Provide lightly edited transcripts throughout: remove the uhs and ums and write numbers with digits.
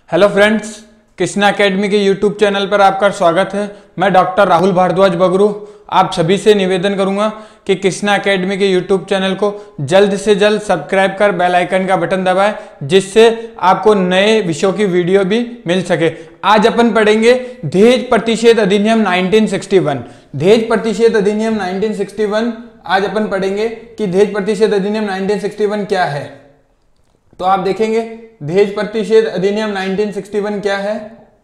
Hello friends, Krishna Academy के YouTube channel पर आपका स्वागत है। मैं डॉक्टर राहुल भारद्वाज बगरू आप सभी से निवेदन करूंगा कि कृष्णा एकेडमी के यूट्यूब चैनल को जल्द से जल्द सब्सक्राइब कर बेल आइकन का बटन दबाएं, जिससे आपको नए विषयों की वीडियो भी मिल सके। आज अपन पढ़ेंगे दहेज प्रतिषेध अधिनियम 1961। दहेज प्रतिषेध अधिनियम 1961 आज अपन पढ़ेंगे कि दहेज प्रतिषेध अधिनियम 1961 क्या है। तो आप देखेंगे दहेज प्रतिषेध अधिनियम 1961 क्या है।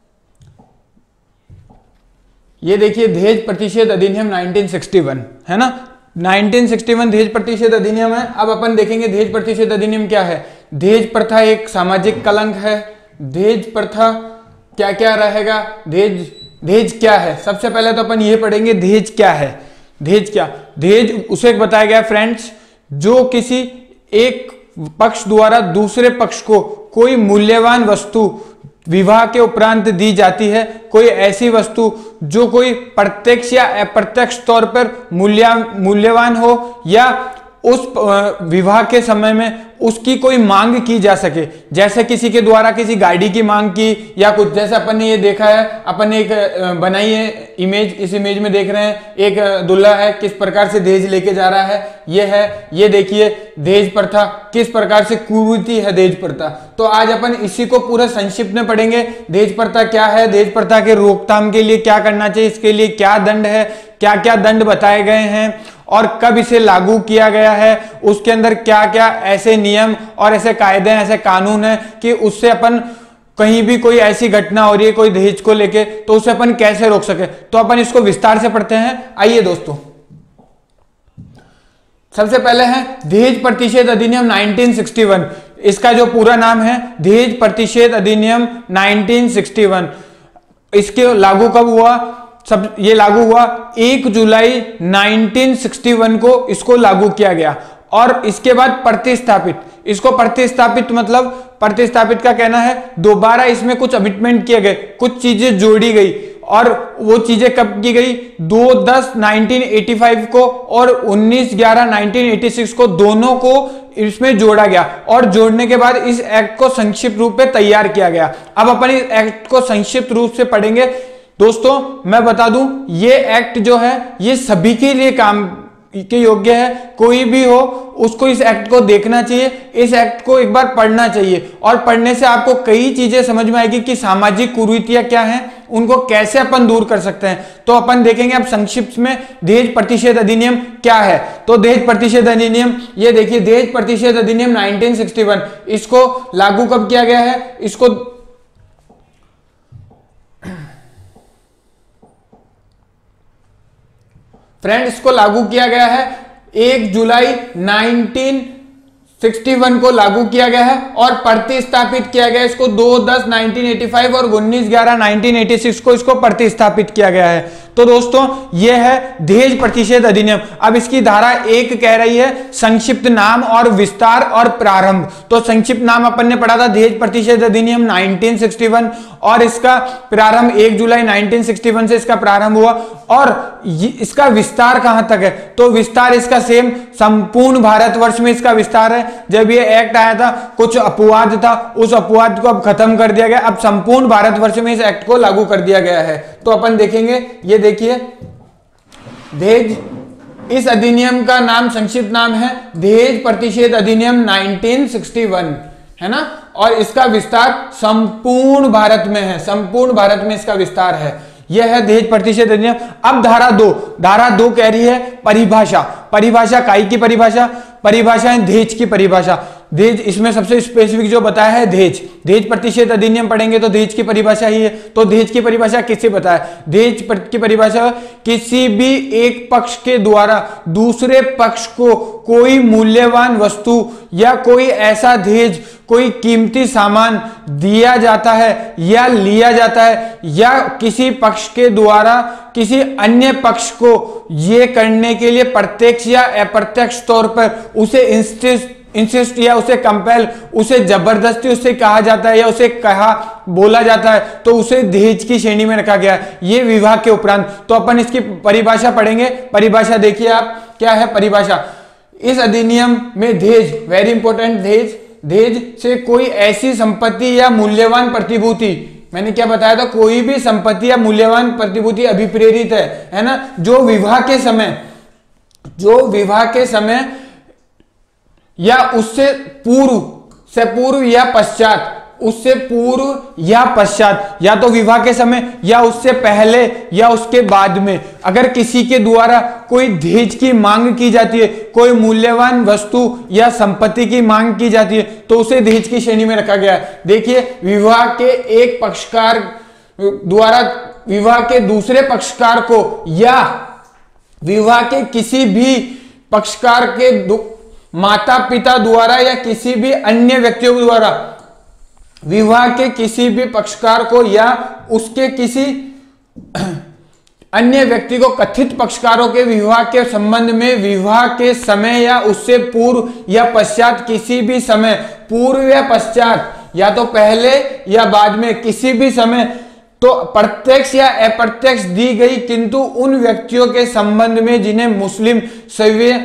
ये देखिए दहेज प्रतिषेध अधिनियम 1961 है ना। 1961 दहेज प्रतिषेध अधिनियम है। अब अपन देखेंगे दहेज प्रतिषेध अधिनियम क्या है। दहेज प्रथा एक सामाजिक कलंक है। दहेज प्रथा क्या क्या रहेगा, दहेज क्या है। सबसे पहले तो अपन ये पढ़ेंगे दहेज क्या है। दहेज उसे बताया गया फ्रेंड्स, जो किसी एक पक्ष द्वारा दूसरे पक्ष को कोई मूल्यवान वस्तु विवाह के उपरांत दी जाती है। कोई ऐसी वस्तु जो कोई प्रत्यक्ष या अप्रत्यक्ष तौर पर मूल्यवान हो या उस विवाह के समय में उसकी कोई मांग की जा सके। जैसे किसी के द्वारा किसी गाड़ी की मांग की या कुछ, जैसे अपन ने ये देखा है, अपन ने एक बनाई है इमेज। इस इमेज में देख रहे हैं एक दूल्हा है, किस प्रकार से दहेज लेके जा रहा है। ये देखिए दहेज प्रथा किस प्रकार से कुरीति है दहेज प्रथा। तो आज अपन इसी को पूरा संक्षिप्त में पढ़ेंगे। दहेज प्रथा क्या है, दहेज प्रथा के रोकथाम के लिए क्या करना चाहिए, इसके लिए क्या दंड है, क्या क्या दंड बताए गए हैं और कब इसे लागू किया गया है, उसके अंदर क्या क्या ऐसे नियम और ऐसे कायदे ऐसे कानून है कि उससे अपन कहीं भी कोई ऐसी घटना हो रही है कोई दहेज को लेके, तो उसे अपन कैसे रोक सके। तो अपन इसको विस्तार से पढ़ते हैं। आइए दोस्तों, सबसे पहले है दहेज प्रतिषेध अधिनियम 1961। इसका जो पूरा नाम है दहेज प्रतिषेध अधिनियम 1961। इसके लागू कब हुआ, ये लागू हुआ 1 जुलाई 1961 को इसको लागू किया गया। और इसके बाद प्रतिस्थापित, इसको प्रतिस्थापित मतलब प्रतिस्थापित का कहना है दोबारा इसमें कुछ अमेंडमेंट किए गए, कुछ चीजें जोड़ी गई। और वो चीजें कब की गई, 2/10/1985 को और 19/11/1986 को, दोनों को इसमें जोड़ा गया। और जोड़ने के बाद इस एक्ट को संक्षिप्त रूप में तैयार किया गया। अब अपन इस एक्ट को संक्षिप्त रूप से पढ़ेंगे। दोस्तों मैं बता दूं, ये एक्ट जो है ये सभी के लिए काम के योग्य है। कोई भी हो उसको इस एक्ट को देखना चाहिए, इस एक्ट को एक बार पढ़ना चाहिए। और पढ़ने से आपको कई चीजें समझ में आएगी कि सामाजिक कुरीतियां क्या हैं, उनको कैसे अपन दूर कर सकते हैं। तो अपन देखेंगे अब संक्षिप्त में दहेज प्रतिषेध अधिनियम क्या है। तो दहेज प्रतिषेध अधिनियम, ये देखिए दहेज प्रतिषेध अधिनियम 1961, इसको लागू कब किया गया है, इसको फ्रेंड्स इसको लागू किया गया है 1 जुलाई 1961 को लागू किया गया है। और प्रतिस्थापित किया गया इसको 2/10/1985 और 19/11/1986 को इसको प्रतिस्थापित किया गया है। तो दोस्तों यह है दहेज प्रतिषेध अधिनियम। अब इसकी धारा 1 कह रही है संक्षिप्त नाम और विस्तार और प्रारंभ। तो संक्षिप्त नाम अपन ने पढ़ा था दहेज प्रतिषेध अधिनियम 1961 और इसका प्रारंभ 1 जुलाई 1961 से इसका प्रारंभ हुआ। और इसका विस्तार कहां तक है, तो विस्तार इसका सेम संपूर्ण भारतवर्ष में इसका विस्तार है। जब ये एक्ट आया था कुछ अपवाद था, उस अपवाद को अब खत्म कर दिया गया। अब संपूर्ण भारतवर्ष में इस एक्ट को लागू कर दिया गया है। तो अपन देखेंगे, ये देखिए दहेज, इस अधिनियम का नाम संक्षिप्त नाम है दहेज प्रतिषेध अधिनियम 1961 है ना। और इसका विस्तार संपूर्ण भारत में है, संपूर्ण भारत में इसका विस्तार है। यह है दहेज प्रतिषेध अधिनियम। अब धारा 2 कह रही है परिभाषा। परिभाषा काई की परिभाषा है दहेज की परिभाषा। दहेज इसमें सबसे स्पेसिफिक जो बताया है दहेज प्रतिषेध अधिनियम पढ़ेंगे तो दहेज की परिभाषा ही है। तो दहेज की परिभाषा किससे बताया, दहेज की परिभाषा किसी भी एक पक्ष के द्वारा दूसरे पक्ष को कोई मूल्यवान वस्तु या कोई ऐसा दहेज, कोई कीमती सामान दिया जाता है या लिया जाता है, या किसी पक्ष के द्वारा किसी अन्य पक्ष को ये करने के लिए प्रत्यक्ष या अप्रत्यक्ष तौर पर उसे इंसिस्ट या उसे कंपेल, उसे जबरदस्ती उसे कहा जाता है या उसे बोला जाता है, तो उसे दहेज की श्रेणी में रखा गया है, ये विवाह के उपरांत। तो अपन इसकी परिभाषा पढ़ेंगे। परिभाषा देखिए आप, क्या है परिभाषा। इस अधिनियम में दहेज, वेरी इंपॉर्टेंट, दहेज से कोई ऐसी संपत्ति या मूल्यवान प्रतिभूति, मैंने क्या बताया था, कोई भी संपत्ति या मूल्यवान प्रतिभूति अभिप्रेरित है ना, जो विवाह के समय या उससे पूर्व या पश्चात, उससे पूर्व या पश्चात, या तो विवाह के समय या उससे पहले या उसके बाद में अगर किसी के द्वारा कोई दहेज की मांग की जाती है, कोई मूल्यवान वस्तु या संपत्ति की मांग की जाती है, तो उसे दहेज की श्रेणी में रखा गया है। देखिए, विवाह के एक पक्षकार द्वारा विवाह के दूसरे पक्षकार को या विवाह के किसी भी पक्षकार के माता पिता द्वारा या किसी भी अन्य व्यक्तियों द्वारा विवाह के किसी भी पक्षकार को या उसके किसी अन्य व्यक्ति को कथित पक्षकारों के विवाह के संबंध में विवाह के समय या उससे पूर्व या पश्चात, किसी भी समय, पूर्व या पश्चात, या तो पहले या बाद में, किसी भी समय, तो प्रत्यक्ष या अप्रत्यक्ष दी गई, किंतु उन व्यक्तियों के संबंध में जिन्हें मुस्लिम शरीय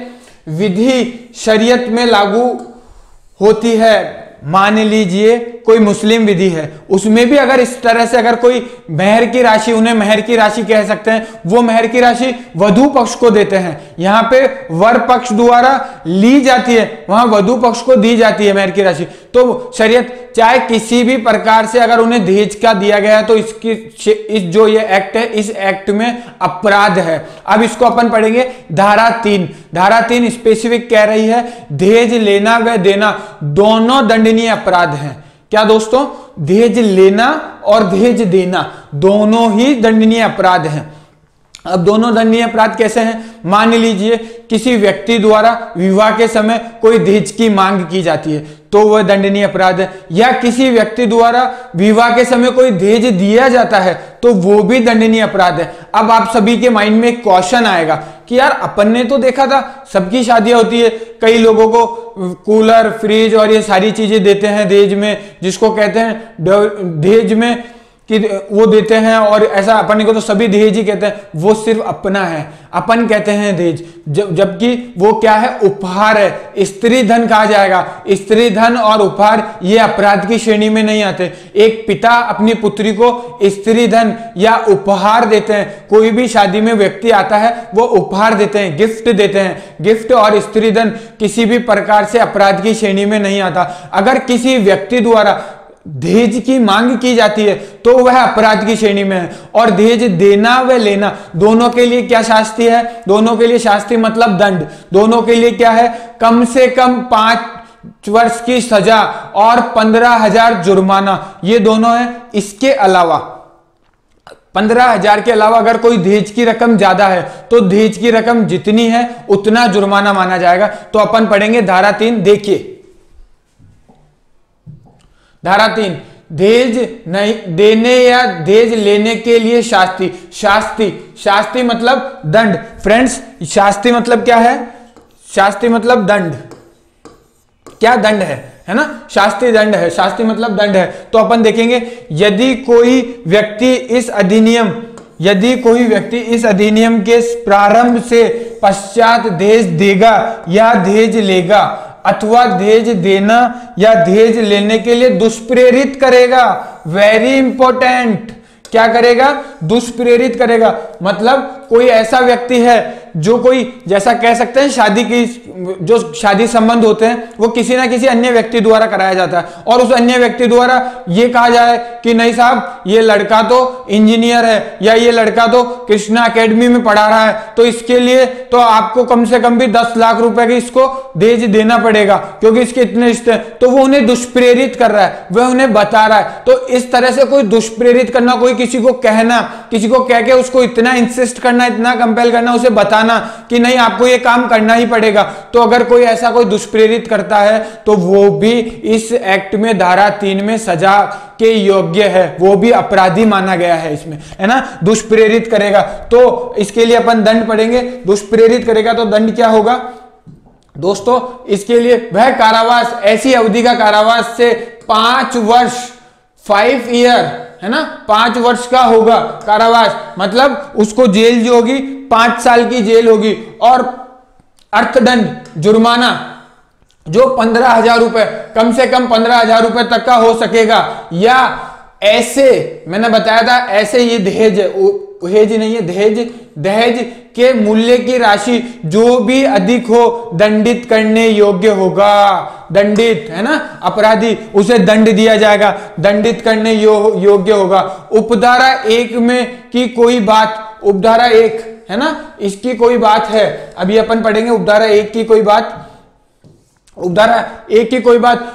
विधि शरीयत में लागू होती है। मान लीजिए कोई मुस्लिम विधि है, उसमें भी अगर इस तरह से अगर कोई मेहर की राशि, उन्हें मेहर की राशि कह सकते हैं, वो मेहर की राशि वधू पक्ष को देते हैं। यहां पे वर पक्ष द्वारा ली जाती है, वहां वधू पक्ष को दी जाती है मेहर की राशि। तो शरीयत चाहे किसी भी प्रकार से अगर उन्हें दहेज का दिया गया है तो इस जो ये एक्ट है, इस एक्ट में अपराध है। अब इसको अपन पढ़ेंगे धारा 3। धारा 3 स्पेसिफिक कह रही है दहेज लेना व देना दोनों दंडनीय अपराध हैं। क्या दोस्तों? दहेज लेना और दहेज देना दोनों ही दंडनीय अपराध हैं। अब दोनों दंडनीय अपराध कैसे हैं? मान लीजिए किसी व्यक्ति द्वारा विवाह के समय कोई दहेज की मांग की जाती है तो वह दंडनीय अपराध है, या किसी व्यक्ति द्वारा विवाह के समय कोई दहेज दिया जाता है तो वो भी दंडनीय अपराध है। अब आप सभी के माइंड में एक क्वेश्चन आएगा कि यार अपन ने तो देखा था सबकी शादियां होती है, कई लोगों को कूलर, फ्रिज और ये सारी चीजें देते हैं दहेज में, जिसको कहते हैं दहेज में कि वो देते हैं, और ऐसा अपन को तो सभी दहेज ही कहते हैं, वो सिर्फ अपना है, अपन कहते हैं दहेज, जबकि वो क्या है? उपहार है, स्त्री धन कहा जाएगा। स्त्री धन और उपहार ये अपराध की श्रेणी में नहीं आते। एक पिता अपनी पुत्री को स्त्री धन या उपहार देते हैं, कोई भी शादी में व्यक्ति आता है वो उपहार देते हैं, गिफ्ट देते हैं। गिफ्ट और स्त्री धन किसी भी प्रकार से अपराध की श्रेणी में नहीं आता। अगर किसी व्यक्ति द्वारा दहेज की मांग की जाती है तो वह अपराध की श्रेणी में है। और दहेज देना व लेना दोनों के लिए क्या शास्ति है? दोनों के लिए शास्ति मतलब दंड। दोनों के लिए क्या है? कम से कम 5 वर्ष की सजा और 15,000 जुर्माना, ये दोनों है। इसके अलावा 15,000 के अलावा अगर कोई दहेज की रकम ज्यादा है तो दहेज की रकम जितनी है उतना जुर्माना माना जाएगा। तो अपन पढ़ेंगे धारा 3। देखिए धारा 3, दहेज नहीं देने या दहेज लेने के लिए शास्ति। शास्ति मतलब दंड। फ्रेंड्स, शास्ति मतलब क्या है? शास्ति मतलब दंड। क्या दंड है ना? शास्ति दंड है। शास्ति मतलब दंड है। तो अपन देखेंगे यदि कोई व्यक्ति इस अधिनियम के प्रारंभ से पश्चात दहेज देगा या दहेज लेगा अथवा दहेज देना या दहेज लेने के लिए दुष्प्रेरित करेगा। वेरी इंपॉर्टेंट, क्या करेगा? दुष्प्रेरित करेगा। मतलब कोई ऐसा व्यक्ति है जो कोई, जैसा कह सकते हैं शादी की, जो शादी संबंध होते हैं वो किसी ना किसी अन्य व्यक्ति द्वारा कराया जाता है, और उस अन्य व्यक्ति द्वारा ये कहा जाए कि नहीं साहब ये लड़का तो इंजीनियर है या ये लड़का तो कृष्णा एकेडमी में पढ़ा रहा है, तो इसके लिए तो आपको कम से कम भी 10 लाख रुपए की इसको दहेज देना पड़ेगा क्योंकि इसके इतने रिश्ते हैं। तो वो उन्हें दुष्प्रेरित कर रहा है, वह उन्हें बता रहा है। तो इस तरह से कोई दुष्प्रेरित करना, कोई किसी को कहना, किसी को कह के उसको इतना इंसिस्ट करना, इतना कंपेल करना, उसे बताना कि नहीं आपको ये काम करना ही पड़ेगा, तो अगर कोई ऐसा कोई दुष्प्रेरित करता है तो वो भी इस एक्ट में धारा 3 में सजा के योग्य है, वो भी अपराधी माना गया है इसमें, है ना? दुष्प्रेरित करेगा तो इसके लिए अपन दंड पढ़ेंगे। दुष्प्रेरित करेगा तो दंड क्या होगा दोस्तों? इसके लिए वह कारावास, ऐसी अवधि का कारावास से 5 वर्ष 5 ईयर, है ना? 5 वर्ष का होगा कारावास, मतलब उसको जेल जो होगी 5 साल की जेल होगी, और अर्थदंड जुर्माना, जो 15,000 रुपए, कम से कम 15,000 रुपए तक का हो सकेगा, या ऐसे मैंने बताया था ऐसे ये दहेज नहीं है, दहेज के मूल्य की राशि जो भी अधिक हो दंडित करने योग्य होगा। दंडित है ना, अपराधी, उसे दंड दिया जाएगा, दंडित करने योग्य होगा। उपधारा 1 में की कोई बात, उपधारा 1 है ना, इसकी कोई बात है, अभी अपन पढ़ेंगे उपधारा 1 की कोई बात। उपधारा 1 की कोई बात,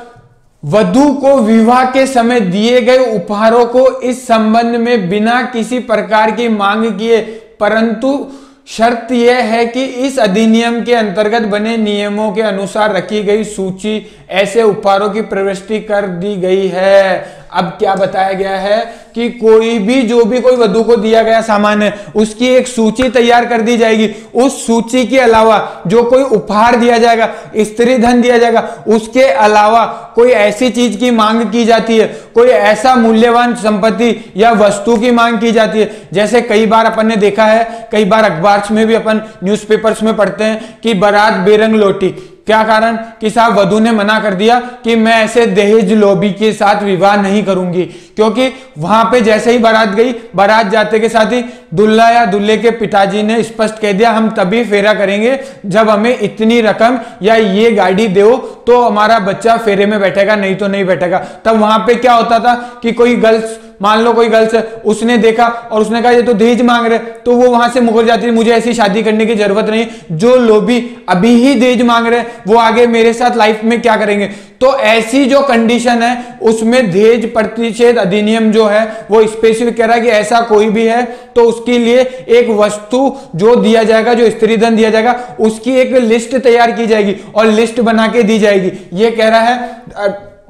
वधु को विवाह के समय दिए गए उपहारों को इस संबंध में बिना किसी प्रकार की मांग किए, परंतु शर्त यह है कि इस अधिनियम के अंतर्गत बने नियमों के अनुसार रखी गई सूची ऐसे उपहारों की प्रविष्टि कर दी गई है। अब क्या बताया गया है कि कोई भी जो भी कोई वधु को दिया गया सामान है उसकी एक सूची तैयार कर दी जाएगी। उस सूची के अलावा जो कोई उपहार दिया जाएगा, स्त्री धन दिया जाएगा, उसके अलावा कोई ऐसी चीज की मांग की जाती है, कोई ऐसा मूल्यवान संपत्ति या वस्तु की मांग की जाती है। जैसे कई बार अपन ने देखा है, कई बार अखबार में भी अपन न्यूज़पेपर्स में पढ़ते हैं कि बारात बेरंग लौटी। क्या कारण कि साहब वधु ने मना कर दिया कि मैं ऐसे दहेज लोभी के साथ विवाह नहीं करूंगी, क्योंकि वहां पे जैसे ही बारात गई, बारात जाते के साथ ही दुल्हा या दुल्हे के पिताजी ने स्पष्ट कह दिया हम तभी फेरा करेंगे जब हमें इतनी रकम या ये गाड़ी दो तो हमारा बच्चा फेरे में बैठेगा, नहीं तो नहीं बैठेगा। तब वहां पे क्या होता था कि कोई गर्ल्स, मान लो कोई गर्ल्स है, उसने देखा और उसने कहा ये तो दहेज मांग रहे, तो वो वहां से मुकर जाती है, मुझे ऐसी शादी करने की जरूरत नहीं। जो लोभी अभी ही दहेज मांग रहे वो आगे मेरे साथ लाइफ में क्या करेंगे। तो ऐसी जो कंडीशन है उसमें दहेज प्रतिषेध अधिनियम जो है वो स्पेसिफिक कह रहा है कि ऐसा कोई भी है तो उसके लिए एक वस्तु जो दिया जाएगा, जो स्त्री धन दिया जाएगा, उसकी एक लिस्ट तैयार की जाएगी और लिस्ट बना के दी जाएगी। ये कह रहा है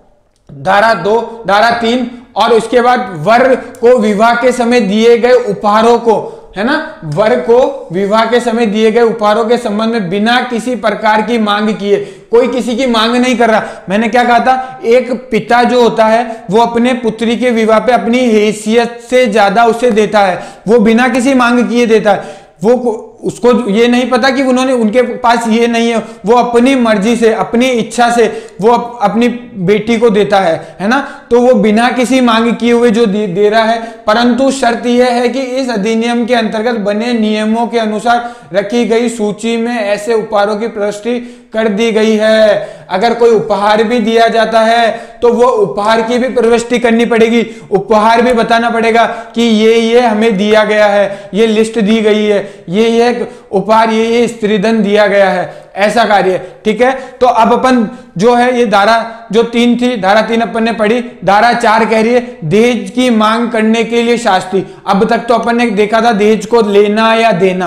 धारा 2, धारा 3। और उसके बाद वर को विवाह के समय दिए गए उपहारों को, है ना, वर को विवाह के समय दिए गए उपहारों के संबंध में बिना किसी प्रकार की मांग किए, कोई किसी की मांग नहीं कर रहा। मैंने क्या कहा था, एक पिता जो होता है वो अपने पुत्री के विवाह पे अपनी हैसियत से ज्यादा उसे देता है, वो बिना किसी मांग किए देता है। वो उसको ये नहीं पता कि उन्होंने, उनके पास ये नहीं है, वो अपनी मर्जी से, अपनी इच्छा से वो अपनी बेटी को देता है ना, तो वो बिना किसी मांग किए हुए जो दे रहा है। परंतु शर्त यह है कि इस अधिनियम के अंतर्गत बने नियमों के अनुसार रखी गई सूची में ऐसे उपहारों की प्रविष्टि कर दी गई है। अगर कोई उपहार भी दिया जाता है तो वो उपहार की भी प्रविष्टि करनी पड़ेगी, उपहार भी बताना पड़ेगा कि ये हमें दिया गया है, ये लिस्ट दी गई है, ये उपहार, ये स्त्री धन दिया गया है, ऐसा कार्य। ठीक है, तो अब अपन जो है ये धारा जो 3 थी, धारा 3 अपन ने पढ़ी। धारा 4 कह रही है दहेज की मांग करने के लिए शास्ति। अब तक तो अपन ने देखा था दहेज को लेना या देना,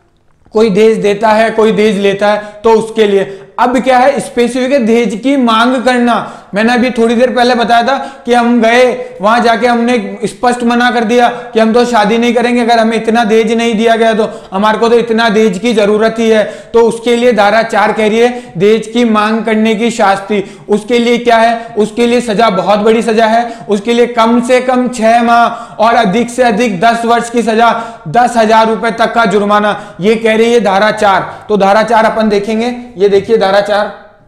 कोई दहेज देता है, कोई दहेज लेता है, तो उसके लिए। अब क्या है, स्पेसिफिक दहेज की मांग करना। मैंने अभी थोड़ी देर पहले बताया था कि हम गए वहां जाके हमने स्पष्ट मना कर दिया कि हम तो शादी नहीं करेंगे अगर हमें इतना दहेज नहीं दिया गया, तो हमारे को तो इतना दहेज की जरूरत ही है। तो उसके लिए धारा 4 कह रही है दहेज की मांग करने की शास्ति। उसके लिए क्या है, उसके लिए सजा बहुत बड़ी सजा है। उसके लिए कम से कम 6 माह और अधिक से अधिक 10 वर्ष की सजा, 10,000 रुपए तक का जुर्माना, ये कह रही है धारा 4। तो धारा 4 अपन देखेंगे, ये देखिए धारा 4।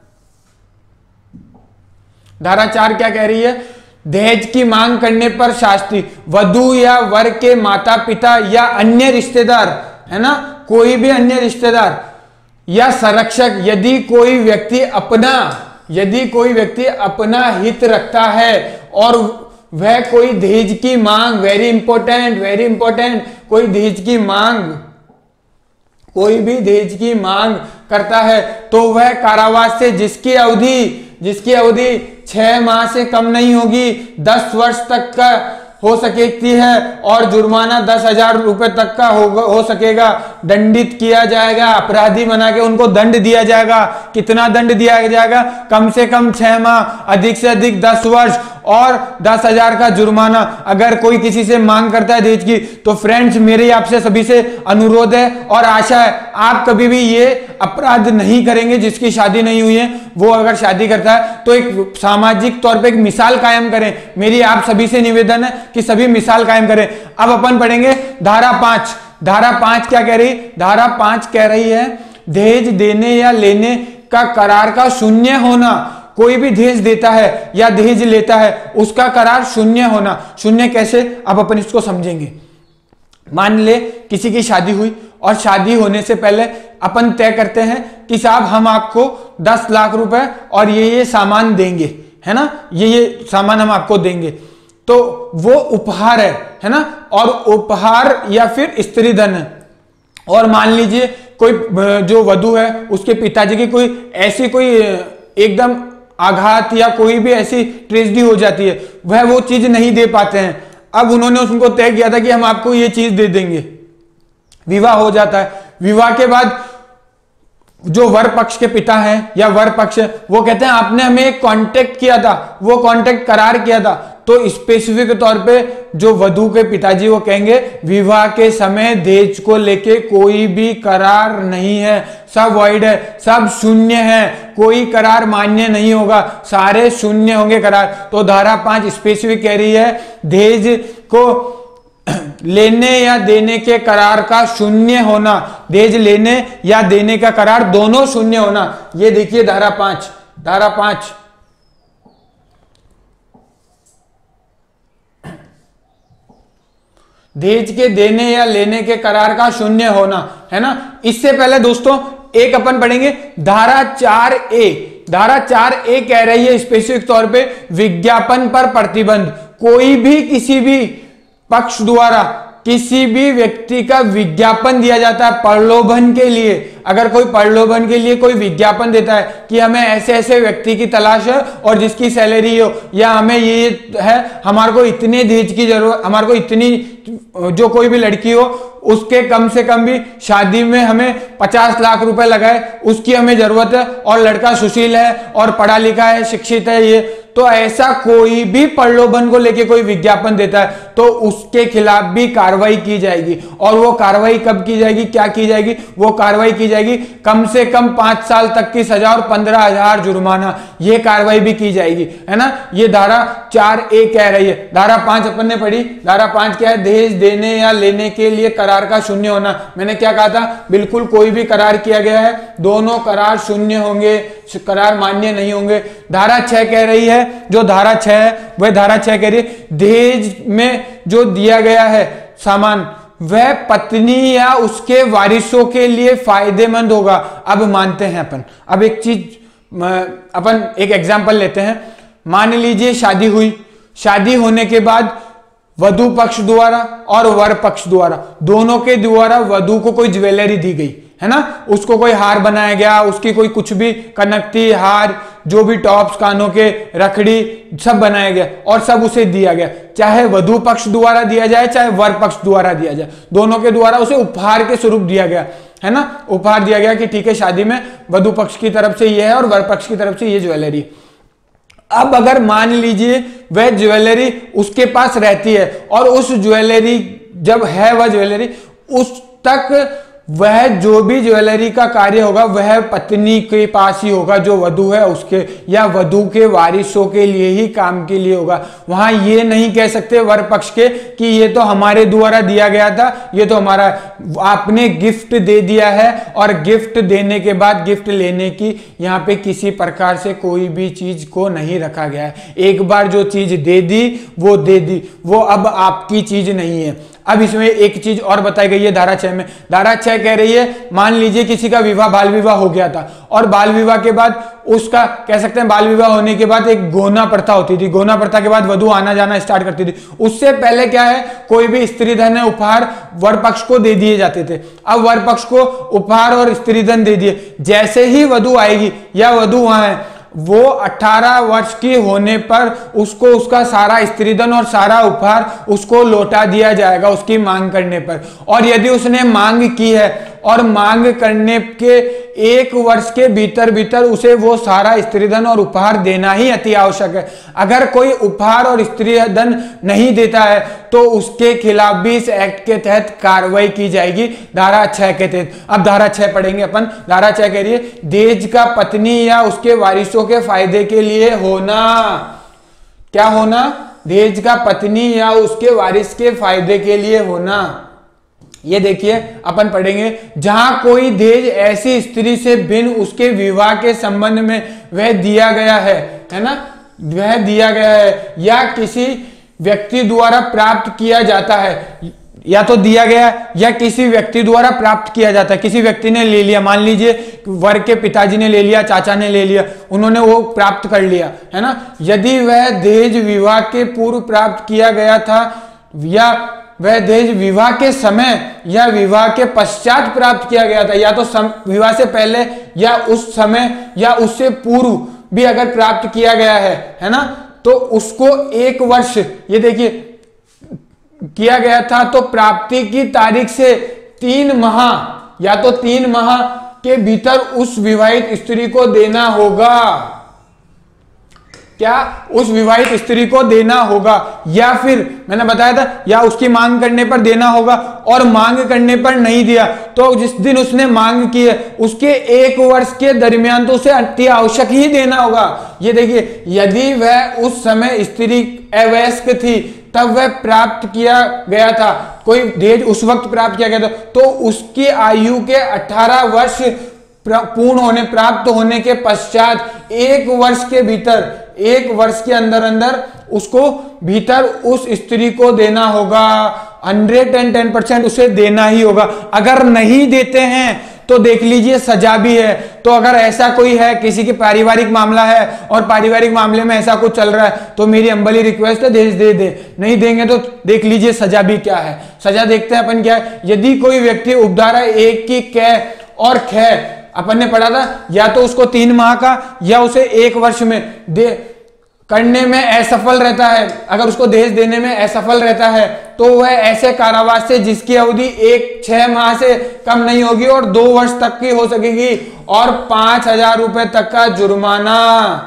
धारा 4 क्या कह रही है, दहेज की मांग करने पर शास्ति। वधु या वर के माता पिता या अन्य रिश्तेदार, है ना, कोई भी अन्य रिश्तेदार या संरक्षक, यदि कोई व्यक्ति अपना हित रखता है और वह कोई दहेज की मांग, वेरी इंपॉर्टेंट, कोई भी दहेज की मांग करता है तो वह कारावास से जिसकी अवधि 6 माह से कम नहीं होगी 10 वर्ष तक का हो सकती है और जुर्माना 10,000 रुपए तक का हो सकेगा, दंडित किया जाएगा। अपराधी बना के उनको दंड दिया जाएगा। कितना दंड दिया जाएगा, कम से कम 6 माह, अधिक से अधिक 10 वर्ष और 10,000 का जुर्माना। अगर कोई किसी से मांग करता है दहेज की, तो फ्रेंड्स मेरे आपसे सभी से अनुरोध है और आशा है आप कभी भी ये अपराध नहीं करेंगे। जिसकी शादी नहीं हुई है वो अगर शादी करता है तो एक सामाजिक तौर पे एक मिसाल कायम करें। मेरी आप सभी से निवेदन है कि सभी मिसाल कायम करें। अब अपन पढ़ेंगे धारा 5। धारा 5 क्या कह रही, धारा 5 कह रही है दहेज देने या लेने का करार का शून्य होना, कोई भी दहेज देता है या दहेज लेता है उसका करार शून्य होना। शून्य कैसे, अब अपन इसको समझेंगे। मान ले किसी की शादी हुई और शादी होने से पहले अपन तय करते हैं कि साहब हम आपको 10 लाख रुपए और ये सामान देंगे, है ना, ये सामान हम आपको देंगे, तो वो उपहार है ना, और उपहार या फिर स्त्री धन है। और मान लीजिए कोई जो वधू है उसके पिताजी की कोई ऐसी कोई एकदम आघात या कोई भी ऐसी ट्रेजेडी हो जाती है, वह वो चीज नहीं दे पाते हैं। अब उन्होंने उनको तय किया था कि हम आपको ये चीज दे देंगे। विवाह हो जाता है, विवाह के बाद जो वर पक्ष के पिता हैं या वर पक्ष है वो कहते हैं आपने हमें एक कॉन्टेक्ट किया था, वो कॉन्टेक्ट करार किया था, तो स्पेसिफिक तौर पे जो वधू के पिताजी वो कहेंगे विवाह के समय दहेज को लेके कोई भी करार नहीं है, सब वॉइड है, सब शून्य है, कोई करार मान्य नहीं होगा, सारे शून्य होंगे करार। तो धारा 5 स्पेसिफिक कह रही है दहेज को लेने या देने के करार का शून्य होना, दहेज लेने या देने का करार दोनों शून्य होना। ये देखिए धारा 5, धारा 5 दहेज के देने या लेने के करार का शून्य होना, है ना। इससे पहले दोस्तों एक अपन पढ़ेंगे धारा 4A। धारा 4A कह रही है स्पेसिफिक तौर पे विज्ञापन पर प्रतिबंध। कोई भी किसी भी पक्ष द्वारा किसी भी व्यक्ति का विज्ञापन दिया जाता है प्रलोभन के लिए, अगर कोई प्रलोभन के लिए कोई विज्ञापन देता है कि हमें ऐसे ऐसे व्यक्ति की तलाश है और जिसकी सैलरी हो, या हमें ये है हमारे को इतने दहेज की जरूरत, हमारे को इतनी, जो कोई भी लड़की हो उसके कम से कम भी शादी में हमें 50 लाख रुपए लगाए उसकी हमें जरूरत है, और लड़का सुशील है और पढ़ा लिखा है, शिक्षित है, ये तो ऐसा कोई भी प्रलोभन को लेके कोई विज्ञापन देता है तो उसके खिलाफ भी कार्रवाई की जाएगी। और वो कार्रवाई कब की जाएगी, क्या की जाएगी, वो कार्रवाई की जाएगी कम से कम 5 साल तक की सजा और 15,000 जुर्माना, ये कार्रवाई भी की जाएगी, है ना। ये धारा 4A कह रही है। धारा 5 अपन ने पढ़ी। धारा 5 क्या है, दहेज देने या लेने के लिए करार का शून्य होना। मैंने क्या कहा था, बिल्कुल कोई भी करार किया गया है दोनों करार शून्य होंगे, करार मान्य नहीं होंगे। धारा 6 कह रही है, जो धारा 6 है वह धारा 6 कह रही है दहेज में जो दिया गया है सामान वह पत्नी या उसके वारिसों के लिए फायदेमंद होगा। अब मानते हैं अपन, अब एक चीज अपन एक एग्जांपल लेते हैं। मान लीजिए शादी हुई, शादी होने के बाद वधू पक्ष द्वारा और वर पक्ष द्वारा दोनों के द्वारा वधू को कोई ज्वेलरी दी गई, है ना, उसको कोई हार बनाया गया, उसकी कोई कुछ भी कनकती, हार, जो भी टॉप्स, कानों के रखड़ी सब बनाया गया और सब उसे दिया गया, चाहे वधू पक्ष द्वारा दिया जाए चाहे वर पक्ष द्वारा दिया जाए, दोनों के द्वारा उसे उपहार के स्वरूप दिया गया, है ना। उपहार दिया गया कि ठीक है शादी में वधू पक्ष की तरफ से ये है और वर पक्ष की तरफ से ये ज्वेलरी। अब अगर मान लीजिए वह ज्वेलरी उसके पास रहती है और उस ज्वेलरी जब है वह ज्वेलरी उस तक वह जो भी ज्वेलरी का कार्य होगा वह पत्नी के पास ही होगा, जो वधू है उसके या वधू के वारिसों के लिए ही काम के लिए होगा। वहां ये नहीं कह सकते वर पक्ष के कि ये तो हमारे द्वारा दिया गया था, ये तो हमारा, आपने गिफ्ट दे दिया है और गिफ्ट देने के बाद गिफ्ट लेने की यहाँ पे किसी प्रकार से कोई भी चीज को नहीं रखा गया है। एक बार जो चीज दे दी वो दे दी, वो अब आपकी चीज नहीं है। अब इसमें एक चीज और बताई गई है धारा 6 में। धारा 6 कह रही है मान लीजिए किसी का विवाह बाल विवाह हो गया था और बाल विवाह के बाद उसका कह सकते हैं बाल विवाह होने के बाद एक गोना प्रथा होती थी, गोना प्रथा के बाद वधू आना जाना स्टार्ट करती थी। उससे पहले क्या है, कोई भी स्त्री धन उपहार वर पक्ष को दे दिए जाते थे। अब वर पक्ष को उपहार और स्त्री धन दे दिए, जैसे ही वधू आएगी या वधू वहां है वो 18 वर्ष की होने पर उसको उसका सारा स्त्रीधन और सारा उपहार उसको लौटा दिया जाएगा उसकी मांग करने पर। और यदि उसने मांग की है और मांग करने के 1 वर्ष के भीतर भीतर उसे वो सारा स्त्रीधन और उपहार देना ही अति आवश्यक है। अगर कोई उपहार और स्त्रीधन नहीं देता है तो उसके खिलाफ भी इस एक्ट के तहत कार्रवाई की जाएगी धारा 6 के तहत। अब धारा 6 पढ़ेंगे अपन। धारा 6 कह रही है दहेज का पत्नी या उसके वारिसों के फायदे के लिए होना। क्या होना, दहेज का पत्नी या उसके वारिस के फायदे के लिए होना। ये देखिए अपन पढ़ेंगे, जहां कोई दहेज ऐसी स्त्री से भिन्न उसके विवाह के संबंध में वह दिया गया है ना, वह दिया गया है या किसी व्यक्ति द्वारा प्राप्त किया जाता है, या तो दिया गया या किसी व्यक्ति द्वारा प्राप्त किया जाता है। किसी व्यक्ति ने ले लिया, मान लीजिए वर के पिताजी ने ले लिया, चाचा ने ले लिया, उन्होंने वो प्राप्त कर लिया, है ना। यदि वह दहेज विवाह के पूर्व प्राप्त किया गया था या वह दहेज विवाह के समय या विवाह के पश्चात प्राप्त किया गया था, या तो विवाह से पहले या उस समय या उससे पूर्व भी अगर प्राप्त किया गया है ना, तो उसको 1 वर्ष, ये देखिए किया गया था, तो प्राप्ति की तारीख से 3 माह या तो 3 माह के भीतर उस विवाहित स्त्री को देना होगा। क्या? उस विवाहित स्त्री को देना होगा, या फिर मैंने बताया था या उसकी मांग करने पर देना होगा, और मांग करने पर नहीं दिया तो जिस दिन उसने मांग की है उसके 1 वर्ष के दरमियान तो उसे अति आवश्यक ही देना होगा। ये देखिए, यदि वह उस समय स्त्री अवयस्क थी तब वह प्राप्त किया गया था, कोई दहेज उस वक्त प्राप्त किया गया था, तो उसकी आयु के 18 वर्ष पूर्ण होने, प्राप्त होने के पश्चात 1 वर्ष के भीतर, 1 वर्ष के अंदर अंदर उसको भीतर उस स्त्री को देना होगा। 110% उसे देना ही होगा। अगर नहीं देते हैं तो देख लीजिए सजा भी है। तो अगर ऐसा कोई है, किसी की पारिवारिक मामला है और पारिवारिक मामले में ऐसा कुछ चल रहा है, तो मेरी हम्बली रिक्वेस्ट है दहेज दे दे। नहीं देंगे तो देख लीजिए सजा भी क्या है। सजा देखते हैं अपन क्या है। यदि कोई व्यक्ति उपधारा 1 की कै और ख अपन ने पढ़ा था, या तो उसको 3 माह का या उसे 1 वर्ष में दे करने में असफल रहता है, अगर उसको दहेज देने में असफल रहता है तो वह ऐसे कारावास से जिसकी अवधि 6 माह से कम नहीं होगी और 2 वर्ष तक की हो सकेगी और 5,000 रुपए तक का जुर्माना।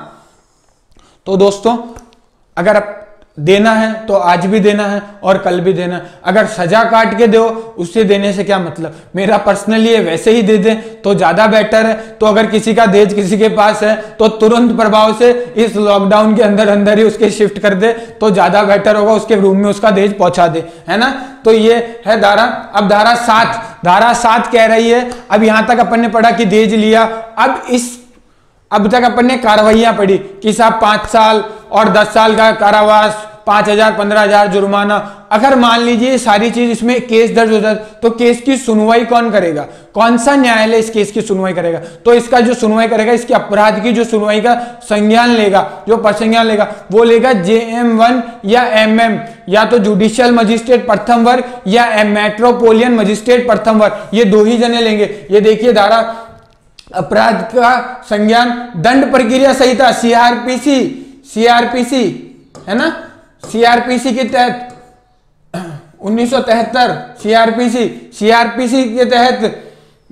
तो दोस्तों अगर देना है तो आज भी देना है और कल भी देना है। अगर सजा काट के दो उससे देने से क्या मतलब। मेरा पर्सनली है वैसे ही दे दे तो ज्यादा बेटर है। तो अगर किसी का दहेज किसी के पास है तो तुरंत प्रभाव से इस लॉकडाउन के अंदर अंदर ही उसके शिफ्ट कर दे तो ज्यादा बेटर होगा, उसके रूम में उसका दहेज पहुंचा दे, है ना। तो ये है धारा। अब धारा 7 कह रही है, अब यहां तक अपन ने पढ़ा कि दहेज लिया। अब तक अपन ने कार्रवाइयां पढ़ी कि साहब 5 साल और 10 साल का कारावास, 5,000 15,000 जुर्माना। अगर मान लीजिए सारी चीज इसमें केस दर्ज हो जाए तो केस की सुनवाई कौन करेगा, कौन सा न्यायालय इस केस की सुनवाई करेगा। तो इसका जो सुनवाई करेगा, इसके अपराध की जो सुनवाई का संज्ञान लेगा, जो प्रसंज्ञान लेगा, वो लेगा JM1 या MM, या तो जुडिशियल मजिस्ट्रेट प्रथम वर्ग या मेट्रोपोलियन मजिस्ट्रेट प्रथम वर्ग। ये 2 ही जने लेंगे। ये देखिए धारा अपराध का संज्ञान दंड प्रक्रिया संहिता CRPC है ना, CRPC के तहत 1973 CRPC के तहत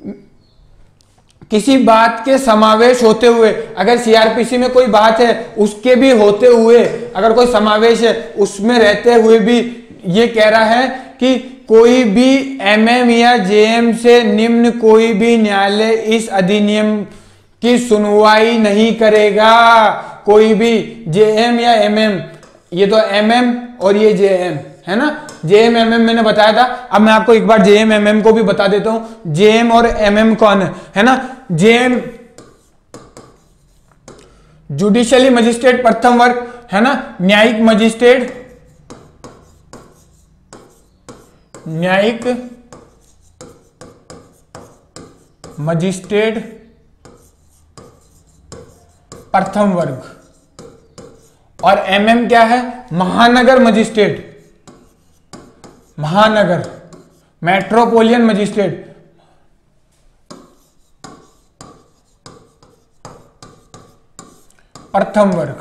किसी बात के समावेश होते हुए, अगर CRPC में कोई बात है उसके भी होते हुए अगर कोई समावेश है, उसमें रहते हुए भी ये कह रहा है कि कोई भी MM या JM से निम्न कोई भी न्यायालय इस अधिनियम की सुनवाई नहीं करेगा। कोई भी JM या MM, ये तो MM और ये JM है ना। JM MM मैंने बताया था। अब मैं आपको एक बार JM MM को भी बता देता हूं। JM और MM कौन है ना। JM जुडिशियली मजिस्ट्रेट प्रथम वर्ग है ना, न्यायिक मजिस्ट्रेट प्रथम वर्ग। और MM क्या है, महानगर मजिस्ट्रेट, महानगर मेट्रोपोलियन मजिस्ट्रेट। प्रथम वर्ग।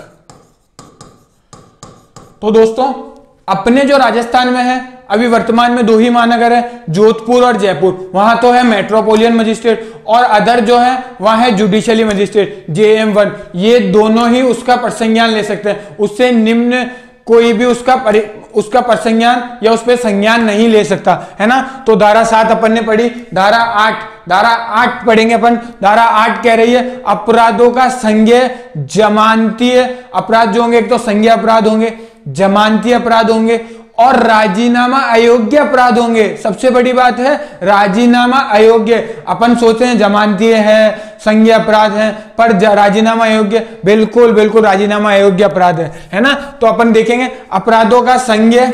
तो दोस्तों अपने जो राजस्थान में है अभी वर्तमान में 2 ही महानगर है, जोधपुर और जयपुर। वहां तो है मेट्रोपोलियन मजिस्ट्रेट और अदर जो है वहां है जुडिशियली मजिस्ट्रेट JM1। ये दोनों ही उसका प्रसंज्ञान ले सकते हैं। उससे निम्न कोई भी उसका प्रसंज्ञान या उस पर संज्ञान नहीं ले सकता, है ना। तो धारा 7 अपन ने पढ़ी। धारा 8 पढ़ेंगे अपन। धारा 8 कह रही है अपराधों का संज्ञेय जमानतीय अपराध जो होंगे, एक तो संज्ञेय अपराध होंगे, जमानतीय अपराध होंगे और राजीनामा अयोग्य अपराध होंगे। सबसे बड़ी बात है राजीनामा अयोग्य। अपन सोचते हैं जमानतीय है, संज्ञेय अपराध है, पर राजीनामा अयोग्य, बिल्कुल बिल्कुल राजीनामा अयोग्य अपराध है ना। तो अपन देखेंगे अपराधों का संज्ञेय,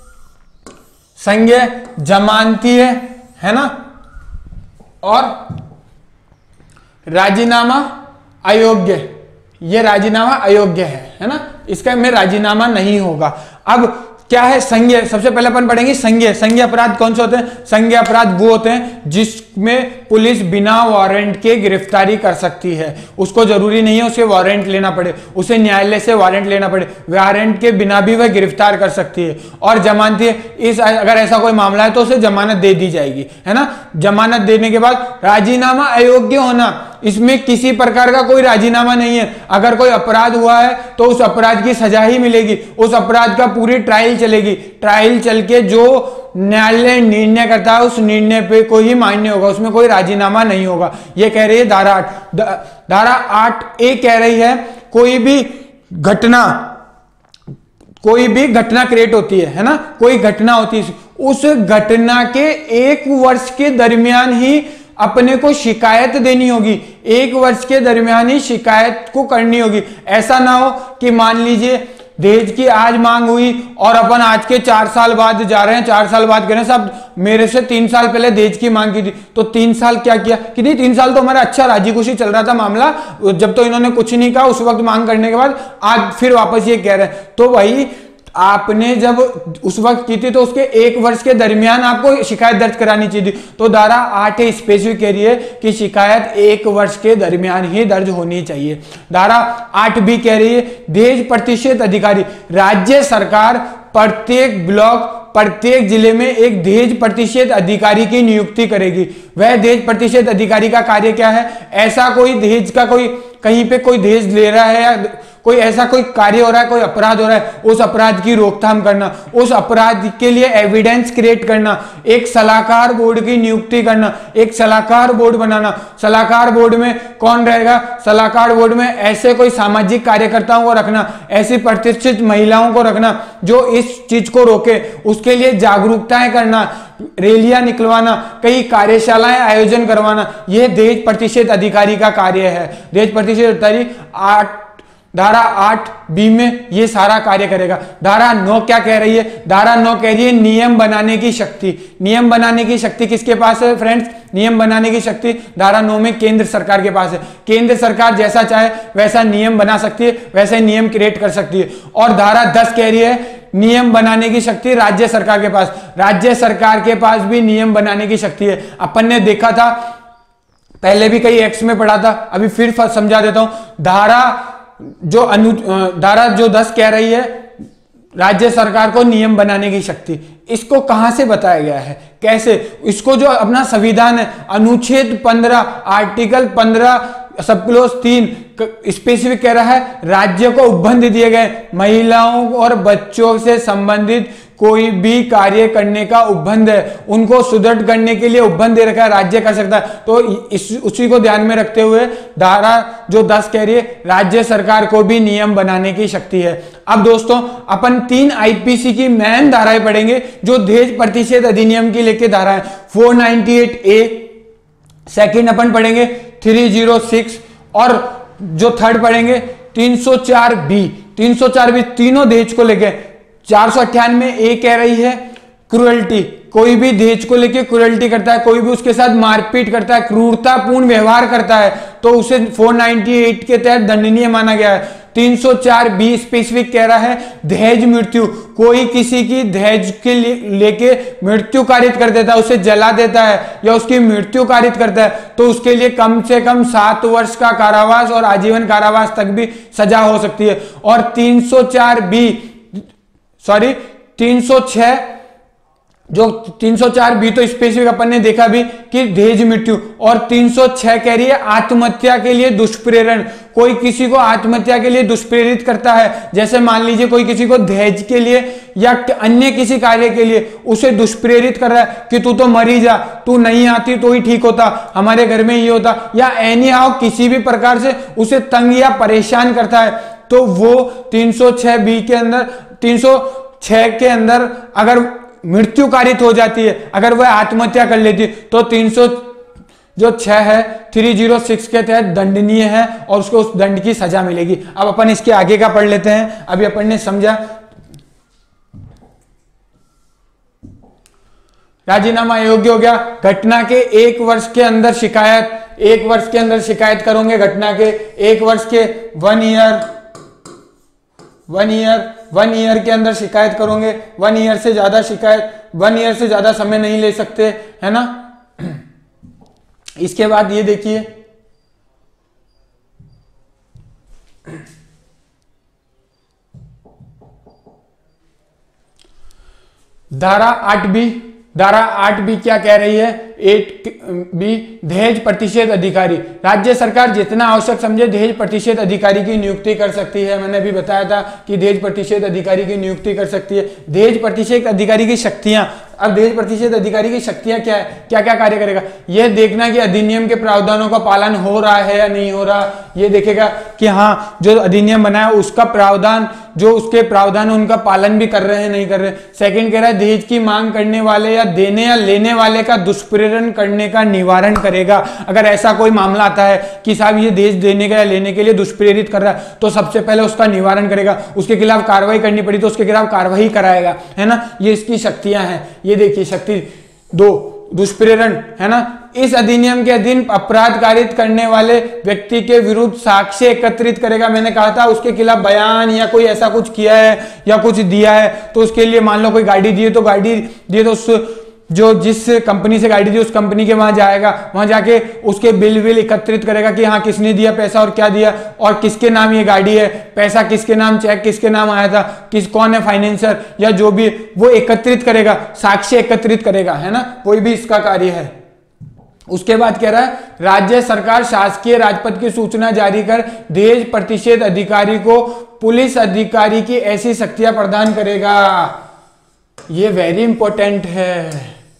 जमानतीय है ना, और राजीनामा अयोग्य। ये राजीनामा अयोग्य है ना, इसका में राजीनामा नहीं होगा। अब क्या है संज्ञेय, सबसे पहले अपन पढ़ेंगे संज्ञेय अपराध कौन से होते हैं। संज्ञेय अपराध वो होते हैं जिसमें पुलिस बिना वारंट के गिरफ्तारी कर सकती है। उसको जरूरी नहीं है उसे वारंट लेना पड़े, उसे न्यायालय से वारंट लेना पड़े, वारंट के बिना भी वह गिरफ्तार कर सकती है। और जमानती, इस अगर ऐसा कोई मामला है तो उसे जमानत दे दी जाएगी, है ना। जमानत देने के बाद राजीनामा अयोग्य होना, इसमें किसी प्रकार का कोई राजीनामा नहीं है। अगर कोई अपराध हुआ है तो उस अपराध की सजा ही मिलेगी, उस अपराध का पूरी ट्रायल चलेगी, ट्रायल चल के जो न्यायालय निर्णय करता है उस निर्णय पे कोई ही मान्य होगा, उसमें कोई राजीनामा नहीं होगा। ये कह रही है धारा 8। धारा 8A कह रही है कोई भी घटना क्रिएट होती है ना, कोई घटना होती है, उस घटना के 1 वर्ष के दरमियान ही अपने को शिकायत देनी होगी, 1 वर्ष के दरमियान ही शिकायत को करनी होगी। ऐसा ना हो कि मान लीजिए दहेज की आज मांग हुई और अपन आज के 4 साल बाद जा रहे हैं, 4 साल बाद कह रहे हैं साहब मेरे से 3 साल पहले दहेज की मांग की थी, तो 3 साल क्या किया कि नहीं, 3 साल तो हमारा अच्छा राजी खुशी चल रहा था मामला, जब तो इन्होंने कुछ नहीं कहा, उस वक्त मांग करने के बाद आज फिर वापस ये कह रहे हैं। तो भाई आपने जब उस वक्त की थी तो उसके 1 वर्ष के दरमियान आपको शिकायत दर्ज करानी चाहिए थी। तो धारा 8 स्पेसिफिक कह रही है कि शिकायत 1 वर्ष के दरमियान ही दर्ज होनी चाहिए। धारा 8B कह रही है दहेज प्रतिषेध अधिकारी, राज्य सरकार प्रत्येक ब्लॉक प्रत्येक जिले में एक दहेज प्रतिषेध अधिकारी की नियुक्ति करेगी। वह दहेज प्रतिषेध अधिकारी का कार्य क्या है, ऐसा कोई दहेज का कोई कहीं पे कोई दहेज ले रहा है या कोई ऐसा कोई कार्य हो रहा है, कोई अपराध हो रहा है, उस अपराध की रोकथाम करना, उस अपराध के लिए एविडेंस क्रिएट करना, एक सलाहकार बोर्ड की नियुक्ति करना, एक सलाहकार बोर्ड बनाना। सलाहकार बोर्ड में कौन रहेगा, सलाहकार बोर्ड में ऐसे कोई सामाजिक कार्यकर्ताओं को रखना, ऐसी प्रतिष्ठित महिलाओं को रखना जो इस चीज को रोके, उसके लिए जागरूकताएं करना, रैलियां निकलवाना, कई कार्यशालाएं आयोजन करवाना। यह दहेज प्रतिषेध अधिकारी का कार्य है। दहेज प्रतिषेध अधिकारी धारा 8B में ये सारा कार्य करेगा। धारा 9 क्या कह रही है, धारा 9 कह रही है नियम बनाने की शक्ति। नियम बनाने की शक्ति किसके पास है फ्रेंड्स, नियम बनाने की शक्ति धारा 9 में केंद्र सरकार के पास है। केंद्र सरकार जैसा चाहे वैसा नियम बना सकती है, वैसे नियम क्रिएट कर सकती है। और धारा 10 कह रही है नियम बनाने की शक्ति राज्य सरकार के पास, राज्य सरकार के पास भी नियम बनाने की शक्ति है। अपन ने देखा था पहले भी कई एक्ट्स में पढ़ा था, अभी फिर समझा देता हूं। धारा जो 10 कह रही है राज्य सरकार को नियम बनाने की शक्ति, इसको कहां से बताया गया है, कैसे, इसको जो अपना संविधान है अनुच्छेद 15 आर्टिकल 15 सब क्लोज 3 स्पेसिफिक कह रहा है राज्य को उपबंध दिए गए महिलाओं और बच्चों से संबंधित कोई भी कार्य करने का उपबंध है, उनको सुदृढ़ करने के लिए उपबंध दे रखा है, राज्य कर सकता है। तो उसी को ध्यान में रखते हुए धारा जो 10 कह रही है राज्य सरकार को भी नियम बनाने की शक्ति है। अब दोस्तों अपन 3 आईपीसी की मेन धाराएं पढ़ेंगे जो दहेज प्रतिषेध अधिनियम की लेके धारा है। 498A, सेकंड अपन पढ़ेंगे 306 और जो थर्ड पढ़ेंगे 304B। 304B तीनों दहेज को लेके। 498A कह रही है क्रूरल्टी, कोई भी दहेज को लेके क्रूरल्टी करता है, कोई भी उसके साथ मारपीट करता है, क्रूरतापूर्ण व्यवहार करता है तो उसे 498 के तहत दंडनीय माना गया है। 304B स्पेसिफिक कह रहा है दहेज मृत्यु, कोई किसी की दहेज के लेके मृत्यु कारित कर देता है, उसे जला देता है या उसकी मृत्यु कारित करता है तो उसके लिए कम से कम 7 वर्ष का कारावास और आजीवन कारावास तक भी सजा हो सकती है। और 306 जो 304B तो स्पेसिफिक अपन ने देखा भी कि दहेज मृत्यु, और 306 कह रही है आत्महत्या के लिए दुष्प्रेरण, कोई किसी को आत्महत्या के लिए दुष्प्रेरित करता है, जैसे मान लीजिए कोई किसी को दहेज के लिए या अन्य किसी कार्य के लिए उसे दुष्प्रेरित कर रहा है कि तू तो मरी जा, तू नहीं आती तो ही ठीक होता, हमारे घर में ये होता, या एनी हाउ किसी भी प्रकार से उसे तंग या परेशान करता है तो वो 306B के अंदर 6 के अंदर अगर मृत्यु कारित हो जाती है, अगर वह आत्महत्या कर लेती है, तो 306 है 306 के तहत दंडनीय है और उसको उस दंड की सजा मिलेगी। अब अपन इसके आगे का पढ़ लेते हैं। अभी अपन ने समझा राजीनामा अयोग्य हो गया। घटना के 1 वर्ष के अंदर शिकायत, 1 वर्ष के अंदर शिकायत करोगे, घटना के 1 वर्ष के 1 ईयर के अंदर शिकायत करोगे। 1 ईयर से ज्यादा शिकायत, 1 ईयर से ज्यादा समय नहीं ले सकते, है ना। इसके बाद ये देखिए धारा 8B, धारा 8B क्या कह रही है? 8B दहेज प्रतिषेध अधिकारी। राज्य सरकार जितना आवश्यक समझे दहेज प्रतिषेध अधिकारी की नियुक्ति कर सकती है। मैंने अभी बताया था कि दहेज प्रतिषेध अधिकारी की नियुक्ति कर सकती है। दहेज प्रतिषेध अधिकारी की शक्तियां, अब दहेज प्रतिषेध अधिकारी की शक्तियां क्या है, क्या क्या कार्य करेगा? यह देखना कि अधिनियम के प्रावधानों का पालन हो रहा है या नहीं हो रहा, ये देखेगा कि हाँ जो अधिनियम बना है उसका प्रावधान, जो उसके प्रावधान उनका पालन भी कर रहे हैं नहीं कर रहे। सेकंड कह रहा है दहेज की मांग करने वाले या देने या लेने वाले का दुष्प्रेरण करने का निवारण करेगा। अगर ऐसा कोई मामला आता है कि साहब ये दहेज देने का या लेने के लिए दुष्प्रेरित कर रहा है, तो सबसे पहले उसका निवारण करेगा। उसके खिलाफ कार्रवाई करनी पड़ी तो उसके खिलाफ कार्रवाई कराएगा, है ना। ये इसकी शक्तियां हैं। ये देखिए शक्ति 2 दुष्प्रेरण, है ना। इस अधिनियम के अधीन अपराध कारित करने वाले व्यक्ति के विरुद्ध साक्ष्य एकत्रित करेगा। मैंने कहा था उसके खिलाफ बयान या कोई ऐसा कुछ किया है या कुछ दिया है, तो उसके लिए मान लो कोई गाड़ी दी है तो गाड़ी दी तो उस जो जिस कंपनी से गाड़ी दी उस कंपनी के वहां जाएगा, वहां जाके उसके बिल एकत्रित करेगा कि हाँ किसने दिया पैसा और क्या दिया और किसके नाम ये गाड़ी है, पैसा किसके नाम, चेक किसके नाम आया था, कौन है फाइनेंसर या जो भी, वो एकत्रित करेगा, साक्ष्य एकत्रित करेगा, है ना। कोई भी इसका कार्य है। उसके बाद कह रहा है राज्य सरकार शासकीय राजपत्र की सूचना जारी कर दहेज प्रतिषेध अधिकारी को पुलिस अधिकारी की ऐसी शक्तियां प्रदान करेगा। ये वेरी इंपॉर्टेंट है,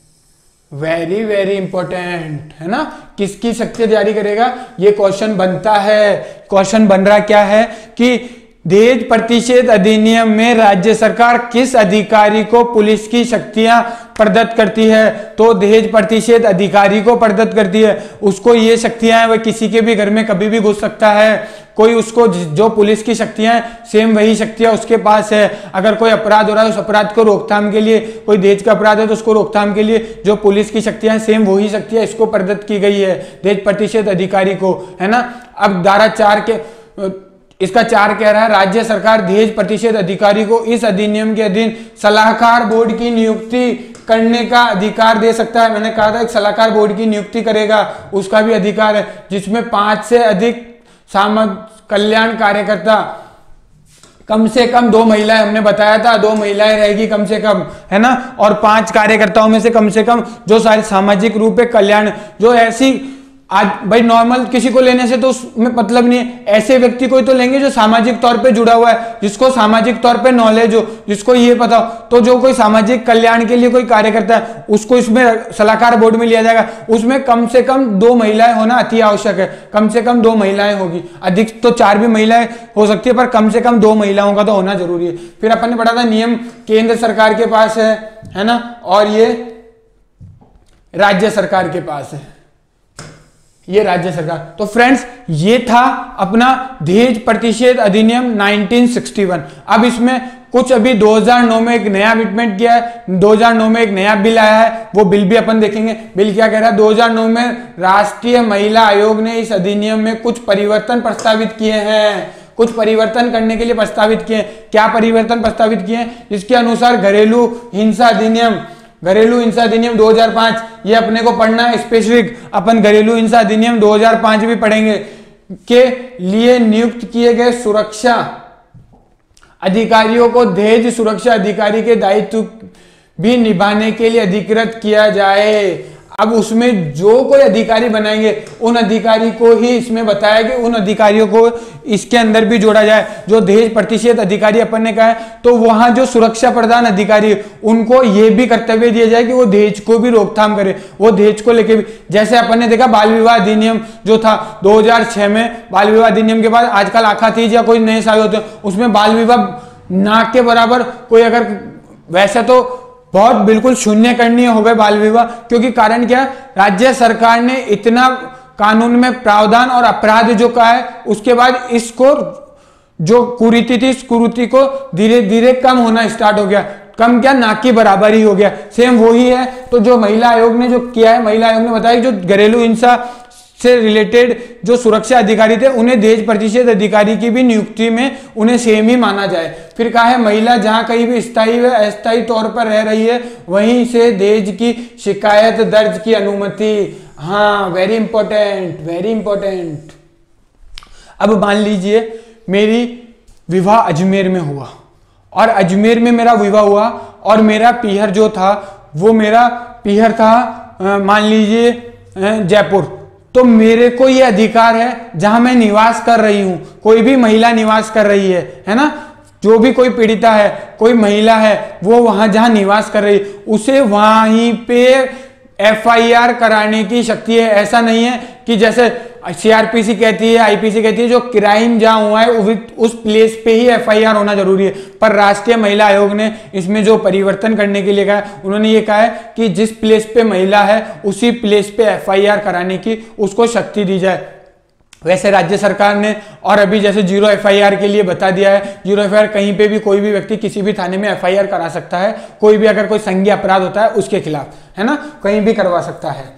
वेरी वेरी इंपॉर्टेंट, है ना। किसकी शक्तियां जारी करेगा? ये क्वेश्चन बनता है। क्वेश्चन बन रहा क्या है कि दहेज प्रतिषेध अधिनियम में राज्य सरकार किस अधिकारी को पुलिस की शक्तियां प्रदत्त करती है? तो दहेज प्रतिषेध अधिकारी को प्रदत्त करती है। उसको ये शक्तियां हैं, वह किसी के भी घर में कभी भी घुस सकता है। कोई उसको जो पुलिस की शक्तियां हैं सेम वही शक्तियां उसके पास है। अगर कोई अपराध हो रहा है उस अपराध को रोकथाम के लिए, कोई दहेज का अपराध है तो उसको रोकथाम के लिए जो पुलिस की शक्तियां हैं सेम वही शक्तियां इसको प्रदत्त की गई है दहेज प्रतिषेध अधिकारी को, है ना। अब धारा 4 के इसका 4 कह रहा है राज्य सरकार दहेज प्रतिषेध अधिकारी को इस अधिनियम के अधीन सलाहकार बोर्ड की नियुक्ति करने का अधिकार दे सकता है। मैंने कहा था एक सलाहकार बोर्ड की नियुक्ति करेगा, उसका भी अधिकार है, जिसमें 5 से अधिक समाज कल्याण कार्यकर्ता, कम से कम 2 महिलाएं, हमने बताया था 2 महिलाएं रहेगी कम से कम, है ना। और 5 कार्यकर्ताओं में से कम जो सारे सामाजिक रूप से कल्याण, जो ऐसी आज भाई नॉर्मल किसी को लेने से तो उसमें मतलब नहीं है, ऐसे व्यक्ति को ही तो लेंगे जो सामाजिक तौर पे जुड़ा हुआ है, जिसको सामाजिक तौर पे नॉलेज हो, जिसको ये पता हो। तो जो कोई सामाजिक कल्याण के लिए कोई कार्य करता है उसको इसमें सलाहकार बोर्ड में लिया जाएगा। उसमें कम से कम 2 महिलाएं होना अति आवश्यक है। कम से कम 2 महिलाएं होगी, अधिक तो 4 भी महिलाएं हो सकती है, पर कम से कम 2 महिलाओं का तो होना जरूरी है। फिर अपन ने पढ़ा था नियम केंद्र सरकार के पास है ना, और ये राज्य सरकार के पास है, ये राज्य सरकार। तो फ्रेंड्स ये था अपना दहेज प्रतिषेध अधिनियम 1961। अब इसमें कुछ अभी 2009 में एक नया अमेंडमेंट किया है, 2009 में एक नया बिल आया है, वो बिल भी अपन देखेंगे। बिल क्या कह रहा है? 2009 में राष्ट्रीय महिला आयोग ने इस अधिनियम में कुछ परिवर्तन प्रस्तावित किए हैं, कुछ परिवर्तन करने के लिए प्रस्तावित किए। क्या परिवर्तन प्रस्तावित किए? जिसके अनुसार घरेलू हिंसा अधिनियम 2005, ये अपने को पढ़ना है स्पेसिफिक, अपन घरेलू हिंसा अधिनियम 2005 भी पढ़ेंगे, के लिए नियुक्त किए गए सुरक्षा अधिकारियों को दहेज सुरक्षा अधिकारी के दायित्व भी निभाने के लिए अधिकृत किया जाए। अब उसमें जो कोई अधिकारी बनाएंगे उन अधिकारी को ही इसमें बताया कि उन अधिकारियों को इसके अंदर भी जोड़ा जाए। जो दहेज प्रतिषेध अधिकारी अपन ने कहा है, तो वहां जो सुरक्षा प्रदान अधिकारी उनको यह भी कर्तव्य दिया जाए कि वो दहेज को भी रोकथाम करे, वो दहेज को लेके भी। जैसे अपन ने देखा बाल विवाह अधिनियम जो था 2006 में, बाल विवाह अधिनियम के बाद आजकल आखा तीज या कोई नए साल होते हैं, उसमें बाल विवाह ना के बराबर कोई अगर, वैसे तो बहुत बिल्कुल शून्य करनी हो गए बाल विवाह, क्योंकि कारण क्या है, राज्य सरकार ने इतना कानून में प्रावधान और अपराध जो कहा है, उसके बाद इसको जो कुरीति थी, इस कुरीति को धीरे धीरे कम होना स्टार्ट हो गया। कम क्या, ना की बराबर ही हो गया। सेम वही है। तो जो महिला आयोग ने जो किया है, महिला आयोग ने बताया जो घरेलू हिंसा से रिलेटेड जो सुरक्षा अधिकारी थे, उन्हें दहेज प्रतिषेध अधिकारी की भी नियुक्ति में उन्हें सेम ही माना जाए। फिर कहा है महिला जहां कहीं भी स्थायी व अस्थायी तौर पर रह रही है, वहीं से दहेज की शिकायत दर्ज की अनुमति। हाँ, वेरी इंपॉर्टेंट, वेरी इंपॉर्टेंट। अब मान लीजिए मेरी विवाह अजमेर में हुआ, और अजमेर में मेरा विवाह हुआ, और मेरा पीहर जो था वो मेरा पीहर था मान लीजिए जयपुर। तो मेरे को ये अधिकार है जहां मैं निवास कर रही हूं, कोई भी महिला निवास कर रही है ना, जो भी कोई पीड़िता है, कोई महिला है, वो वहां जहां निवास कर रही है, उसे वहीं पे एफआईआर कराने की शक्ति है। ऐसा नहीं है कि जैसे सीआरपीसी कहती है, आईपीसी कहती है, जो क्राइम जहां हुआ है उस प्लेस पे ही एफआईआर होना जरूरी है। पर राष्ट्रीय महिला आयोग ने इसमें जो परिवर्तन करने के लिए कहा है, उन्होंने ये कहा है कि जिस प्लेस पे महिला है उसी प्लेस पे एफआईआर कराने की उसको शक्ति दी जाए। वैसे राज्य सरकार ने और अभी जैसे 0 एफआईआर के लिए बता दिया है, 0 एफआईआर कहीं पे भी कोई भी व्यक्ति किसी भी थाने में एफआईआर करा सकता है, कोई भी अगर कोई संज्ञेय अपराध होता है उसके खिलाफ, है ना, कहीं भी करवा सकता है।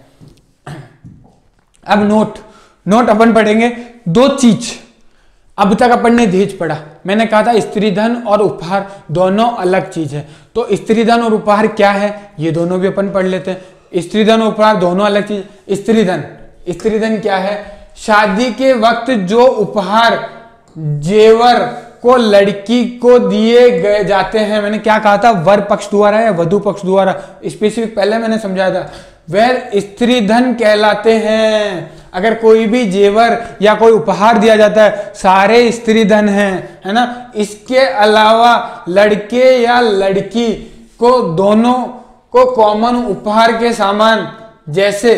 अब नोट अपन पढ़ेंगे। 2 चीज अब तक अपन ने दहेज पढ़ा, मैंने कहा था स्त्री धन और उपहार दोनों अलग चीज है। तो स्त्री धन और उपहार क्या है, ये दोनों भी अपन पढ़ लेते हैं। स्त्री धन और उपहार दोनों अलग चीज। स्त्री धन क्या है, शादी के वक्त जो उपहार जेवर को लड़की को दिए गए जाते हैं, मैंने क्या कहा था, वर पक्ष द्वारा या वधु पक्ष द्वारा, स्पेसिफिक पहले मैंने समझाया था, वह स्त्री धन कहलाते हैं। अगर कोई भी जेवर या कोई उपहार दिया जाता है, सारे स्त्री धन है ना। इसके अलावा लड़के या लड़की को दोनों को कॉमन उपहार के सामान जैसे